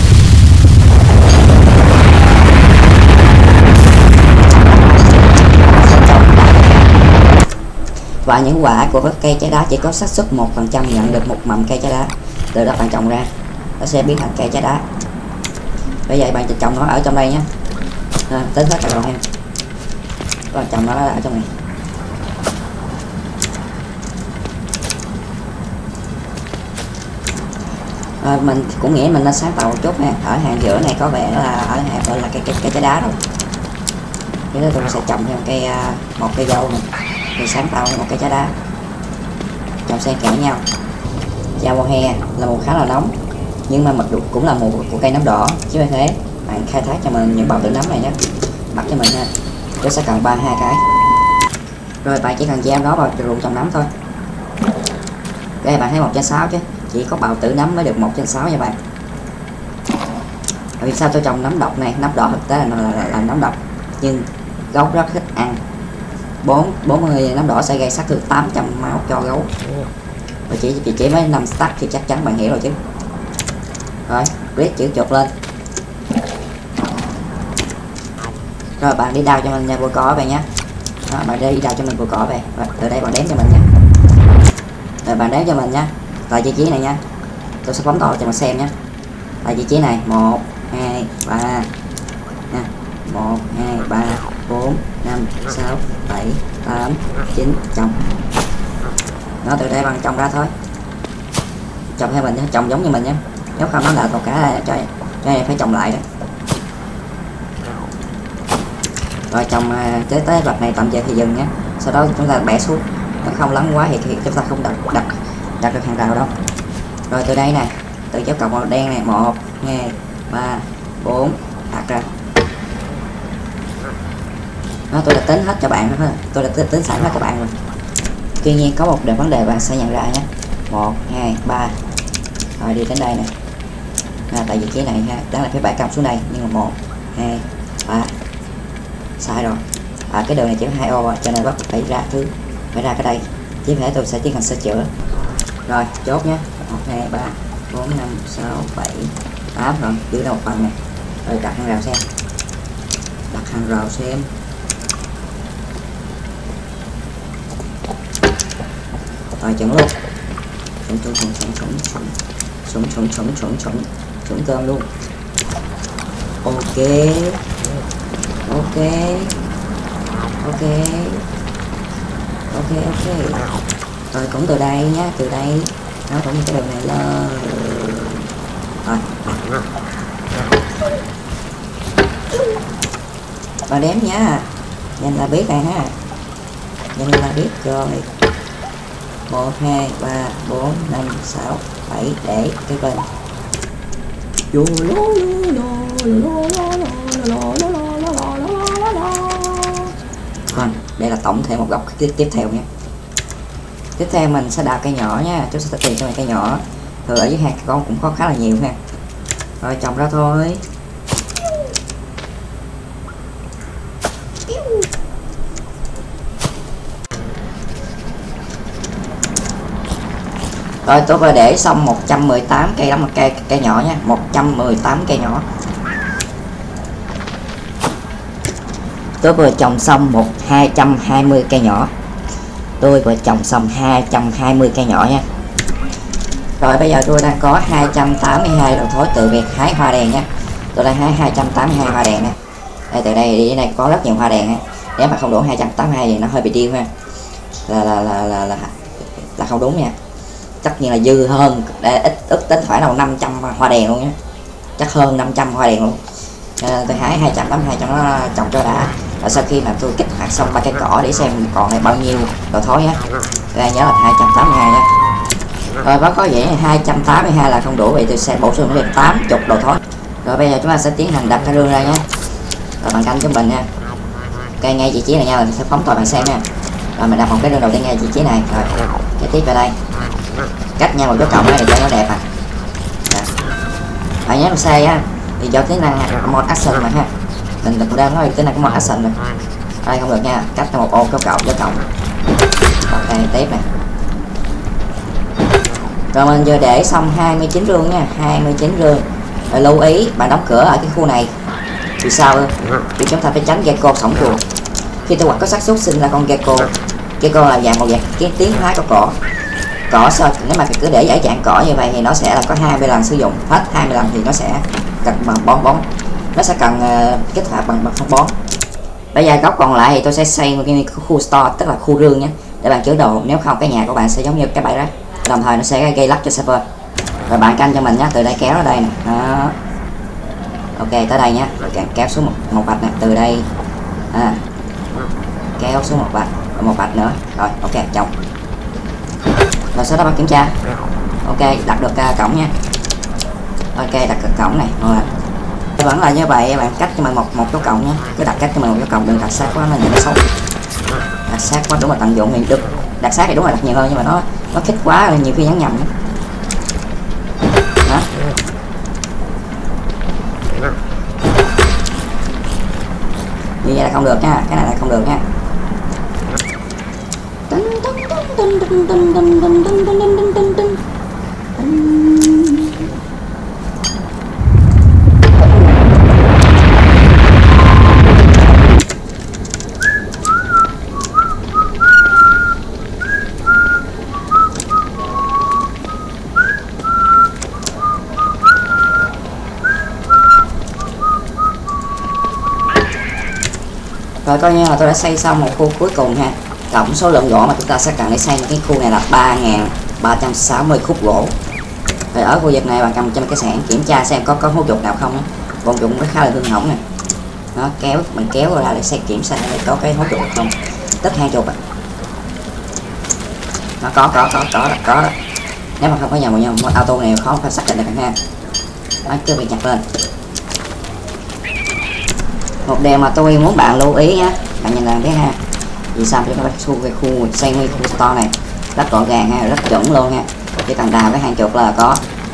Và những quả của cây trái đá chỉ có xác suất 1% nhận được một mầm cây trái đá. Từ đó bạn trồng ra nó sẽ biến thành cây trái đá. Bây giờ bạn trồng nó ở trong đây nhé. Tính hết cả rồi ha. Bạn trồng nó ở trong này. Mình cũng nghĩ mình nên sáng tạo một chút ha. Ở hàng giữa này có vẻ là ở hàng bên là cây trái đá rồi. Thế nên tôi sẽ trồng thêm một cây dâu này. Thì sáng tạo một cây trái đá trồng xen kẽ nhau. Vào mùa hè là mùa khá là nóng, nhưng mà cũng là mùa của cây nấm đỏ, chứ như thế bạn khai thác cho mình những bào tử nấm này nhé, bắt cho mình ha. Tôi sẽ cần 32 cái. Rồi bạn chỉ cần gieo nó vào ruộng trồng nấm thôi. Đây bạn thấy 1/6 chứ, chỉ có bào tử nấm mới được 1/6 nha bạn. Vì sao tôi trồng nấm độc này? Nấm đỏ thực tế là nấm độc, nhưng gấu rất thích ăn. 40 nấm đỏ sẽ gây sát thương 800 máu cho gấu. Và chỉ mấy 5 stack thì chắc chắn bạn hiểu rồi chứ. Rồi, click chữ chuột lên. Rồi bạn đi đào cho mình nha bụi cỏ về nhé. Đó, bạn đi đào cho mình bụi cỏ về. Rồi, từ đây bạn đếm cho mình nha. Rồi bạn đếm cho mình nha. Tại vị trí này nha. Tôi sẽ phóng to cho bạn xem nhé. Tại vị trí này 1, 2, 3 nha. 1, 2, 3, 4, 5, 6, 7, 8, 9 trồng. Nó từ đây bằng trồng ra thôi. Trồng theo mình nhé, trồng giống như mình nhé. Nếu không nó là một cả cho này phải trồng lại đó. Rồi trồng tới vật này tầm giờ thì dừng nhé. Sau đó chúng ta bẻ xuống. Nó không lắng quá thì chúng ta không đặt được hàng rào đâu. Rồi từ đây nè, từ dấu cộng màu đen này 1, 2, 3, 4 đặt ra. Nó tôi đã tính hết cho bạn rồi, tôi đã tính sẵn hết cho bạn rồi. Tuy nhiên có một vấn đề bạn sẽ nhận ra nhé. 1, 2, 3. Rồi đi đến đây nè. Tại vị trí này ha, đáng là phải bẻ cong xuống đây, nhưng mà 1, 2, 3. Sai rồi. Cái đường này chỉ có 2 ô cho nên bắt phải ra cái đây. Chứ phải tôi sẽ tiến hành sửa chữa. Rồi chốt nhé. 1, 2, 3, 4, 5, 6, 7, 8 rồi, giữ ra một phần này. Rồi đặt hàng rào xem. Đặt hàng rào xem. Rồi chuẩn luôn. Chuẩn cơm luôn. Ok. Rồi cũng từ đây nhá, từ đây nó cũng cái đường này lên. Rồi đếm nhá, nhanh là biết rồi ha, nhanh là biết rồi. 1 2 3 4 5 6 7 để cái bên vâng, đây là tổng thể một góc tiếp theo nhé. Tiếp theo mình sẽ đào cây nhỏ nha, chúng sẽ tìm cho mình cây nhỏ. Ở dưới hạt con cũng có khá là nhiều ha. Rồi trồng ra thôi. Rồi tôi vừa để xong 118 cây, đó một cây nhỏ nha, 118 cây nhỏ. Tôi vừa trồng xong 220 cây nhỏ. Tôi vừa trồng xong 220 cây nhỏ nha. Rồi bây giờ tôi đang có 282 đầu thối từ việc hái hoa đèn nha. Tôi đang hái 282 hoa đèn nè. Đây từ đây đi đây có rất nhiều hoa đèn nha. Nếu mà không đủ 282 thì nó hơi bị điêu ha. Là không đúng nha. Tất nhiên là dư hơn, ước tính phải đâu 500 hoa đèn luôn nhé, chắc hơn 500 hoa đèn luôn. Tôi hái 282 cho nó trồng cho đã. Và sau khi mà tôi kích hoạt xong 3 cây cỏ để xem còn lại bao nhiêu đồ thối nhé. Tôi nhớ là 282 nhé. Rồi báo có vậy 282 là không đủ, vậy tôi sẽ bổ sung thêm 80 đồ thối. Rồi bây giờ chúng ta sẽ tiến hành đặt cái rương ra nhé. Rồi bằng canh cho mình nha. Cây ngay vị trí này nha, mình sẽ phóng tỏi bằng xem nha. Rồi mình đặt một cái rương đầu tiên ngay vị trí này. Rồi cái tiếp vào đây, cách nhau một dấu cộng này để cho nó đẹp à. Phải nhớ xe á, thì do tính năng mod action mà ha, mình cũng đang nói tính năng của mod action rồi. Đây không được nha, cách một ô dấu cộng. Ok tiếp này. Rồi mình vừa để xong 29 rương nha, 29 rương. Rồi lưu ý bạn đóng cửa ở cái khu này. Vì sao? Vì chúng ta phải tránh gecko sống chuồng. Khi thu hoạch có xác suất sinh ra con gecko. Gecko là dạng một dạng cái tiến hóa của cỏ. Cỏ sao nếu mà cứ để giải trạng cỏ như vậy thì nó sẽ là có 20 lần sử dụng, hết 20 lần thì nó sẽ cần bằng bón, nó sẽ cần kích hoạt bằng phân bón. Bây giờ góc còn lại thì tôi sẽ xây một cái khu store, tức là khu rương nhé, để bạn chứa đồ, nếu không cái nhà của bạn sẽ giống như cái bãi rác, đồng thời nó sẽ gây lắc cho server. Rồi bạn canh cho mình nhé, từ đây kéo ra đây nè. Đó. Ok tới đây nhé, kéo xuống một vạch nè, từ đây kéo xuống một vạch nữa. Rồi ok trồng. Rồi sau đó bạn kiểm tra. Ok đặt được cổng nha. Ok đặt cổng này rồi. Vẫn là như vậy, bạn cách cho mình một dấu cộng nhé, cứ đặt cách cho mình một dấu cộng, đừng đặt sát quá nó nhìn nó xấu. Đặt sát quá đúng là tận dụng thì được, đặt sát thì đúng là đặt nhiều hơn, nhưng mà nó khích quá nhiều khi nhắn nhầm đó. Như vậy là không được nha, cái này là không được nha. Rồi coi như là tôi đã xây xong một khu cuối cùng ha. Tổng số lượng gỗ mà chúng ta sẽ cần để xây cái khu này là 3.360 khúc gỗ. Rồi ở khu vực này bạn cầm trên cái sạn kiểm tra xem có hố trục nào không á. Con trục nó khá là hư hỏng nè. Nó mình kéo ra để xem kiểm tra để có cái hố trục không. Tích 2 trục à. Nó có đó. Nếu mà không có nhờ một auto này khó phải xác định được ha. Nó chưa bị nhặt lên. Một điều mà tôi muốn bạn lưu ý nhé, bạn nhìn là cái ha, vì sao cho nó khu xây nguyên khu store này rất gọn gàng ha, rất chuẩn luôn ha, chỉ cần đào cái hang chuột là có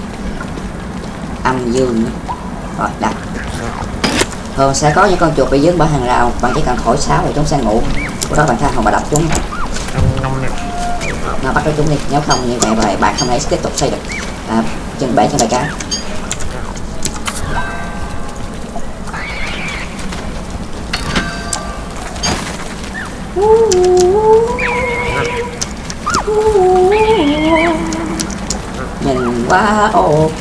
âm dương. Rồi đặt. Thường sẽ có những con chuột bị dướng bởi hàng rào, bạn chỉ cần thổi sáo rồi chúng sẽ ngủ, của đó bạn tha không phải đập chúng, nó bắt cái chúng đi, nếu không như vậy bạn không thể tiếp tục xây được chân bể cho đại cá. Nhìn quá ok,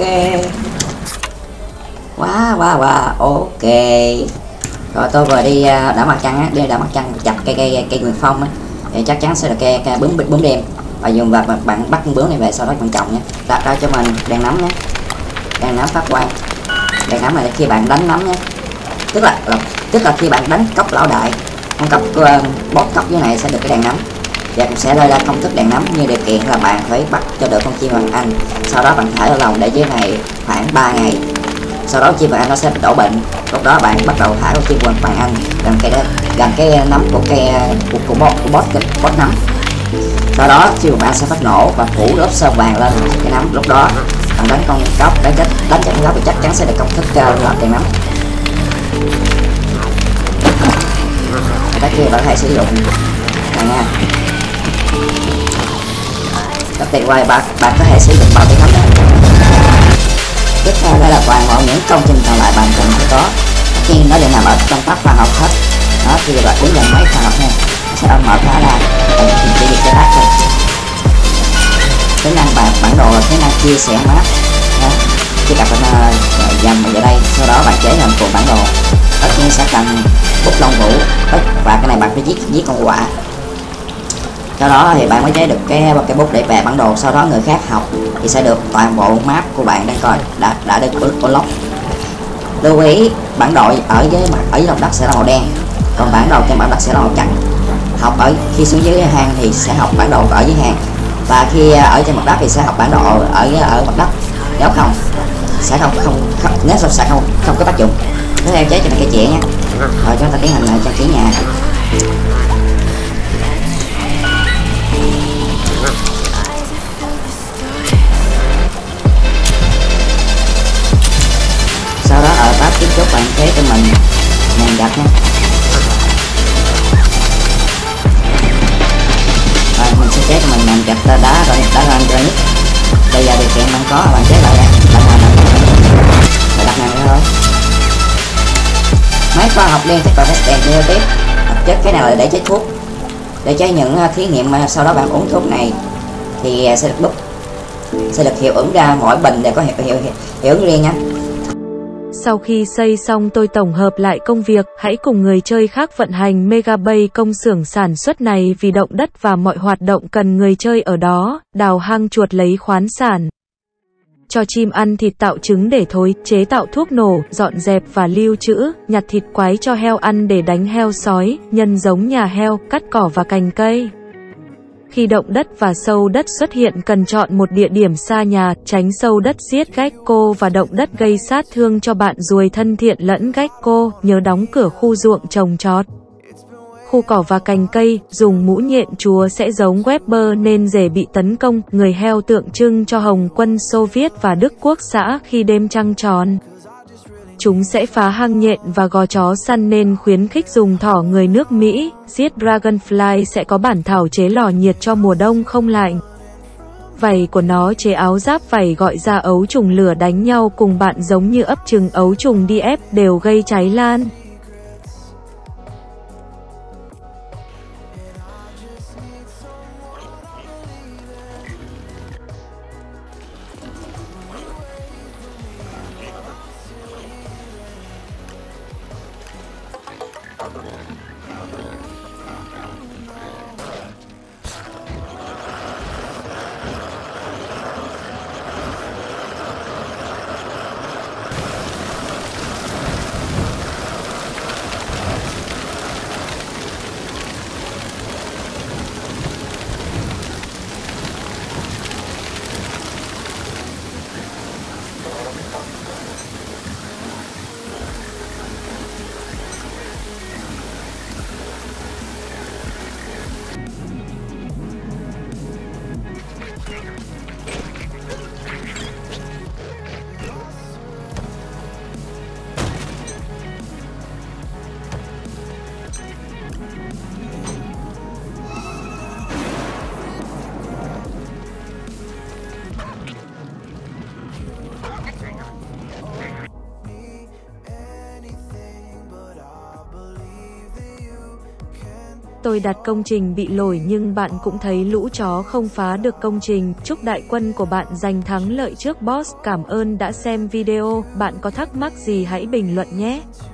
quá ok. Rồi tôi vừa đi đảo mặt trăng á, đi đảo mặt trăng chặt cây Nguyên Phong á, thì chắc chắn sẽ là cây bướm đêm. Và dùng và bạn bắt con bướm này về, sau đó bạn trồng nhé. Đặt ra cho mình đèn nấm nhé, đèn nấm phát quang. Đèn nấm này khi bạn đánh nấm nhé, tức là khi bạn đánh cốc lão đại, con cốc boss cốc dưới này sẽ được cái đèn nấm. Và cũng sẽ rơi ra công thức đèn nấm, như điều kiện là bạn phải bắt cho được con chim hoàng anh, sau đó bạn thả ở lồng để dưới này khoảng 3 ngày. Sau đó chim hoàng anh nó sẽ đổ bệnh, lúc đó bạn bắt đầu thả con chim hoàng anh gần cái nấm của boss nấm. Sau đó chim hoàng anh sẽ phát nổ và phủ lớp sơn vàng lên cái nấm. Lúc đó bạn đánh con cóc, đánh chết con cóc thì chắc chắn sẽ được công thức làm đèn nấm. Cái kia bạn có thể sử dụng này nha. Đặc biệt ngoài bạn có thể sử dụng bao cái nấm đó. Tiếp theo đây là toàn bộ những công trình còn lại bạn cần phải có, khi nó đều nằm ở trong tab khoa học hết. Đó, khi bạn đứng gần máy khoa học nha, nó sẽ mở khóa ra, bạn chỉ việc cái tab thôi. Tính năng bản đồ là tính năng chia sẻ map. Chỉ cần dầm vào đây, sau đó bạn chế thành cuộn bản đồ. Tất nhiên sẽ cần bút lông vũ, và cái này bạn phải viết con quạ. Sau đó thì bạn mới chế được cái bút để vẽ bản đồ. Sau đó người khác học thì sẽ được toàn bộ map của bạn đang coi đã được unlock. Lưu ý bản đồ ở dưới lòng đất sẽ là màu đen, còn bản đồ trên mặt đất sẽ là màu trắng. Học khi xuống dưới hang thì sẽ học bản đồ ở dưới hang, và khi ở trên mặt đất thì sẽ học bản đồ ở mặt đất. Nếu không sẽ không có tác dụng. Tiếp theo chế cho này cây chĩa nhé. Rồi chúng ta tiến hành trang trí nhà. Sau đó ở tab kiến trúc bạn chế cho mình nền gạch nhé. Rồi mình sẽ chế cho mình nền gạch đá granite. Bây giờ điều kiện bạn có, bạn chế lại đặt này thôi. Máy khoa học liên tiếp vào test đèn tiếp. Chất cái nào là để chế thuốc, để chế những thí nghiệm mà sau đó bạn uống thuốc này thì sẽ được hiệu ứng ra, mỗi bình đều có hiệu ứng riêng nha. Sau khi xây xong tôi tổng hợp lại công việc, hãy cùng người chơi khác vận hành Megabase công xưởng sản xuất này vì động đất và mọi hoạt động cần người chơi ở đó, đào hang chuột lấy khoáng sản, cho chim ăn thịt tạo trứng để thối, chế tạo thuốc nổ, dọn dẹp và lưu trữ, nhặt thịt quái cho heo ăn để đánh heo sói, nhân giống nhà heo, cắt cỏ và cành cây. Khi động đất và sâu đất xuất hiện cần chọn một địa điểm xa nhà, tránh sâu đất giết gecko và động đất gây sát thương cho bạn ruồi thân thiện lẫn gecko, nhớ đóng cửa khu ruộng trồng trọt. Khu cỏ và cành cây, dùng mũ nhện chúa sẽ giống Weber nên dễ bị tấn công, người heo tượng trưng cho Hồng quân Xô Viết và Đức Quốc xã khi đêm trăng tròn. Chúng sẽ phá hang nhện và gò chó săn nên khuyến khích dùng thỏ người nước Mỹ. Giết Dragonfly sẽ có bản thảo chế lò nhiệt cho mùa đông không lạnh. Vảy của nó chế áo giáp vảy gọi ra ấu trùng lửa đánh nhau cùng bạn giống như ấp trứng ấu trùng đi ép đều gây cháy lan. Tôi đặt công trình bị lỗi nhưng bạn cũng thấy lũ chó không phá được công trình. Chúc đại quân của bạn giành thắng lợi trước boss. Cảm ơn đã xem video. Bạn có thắc mắc gì hãy bình luận nhé.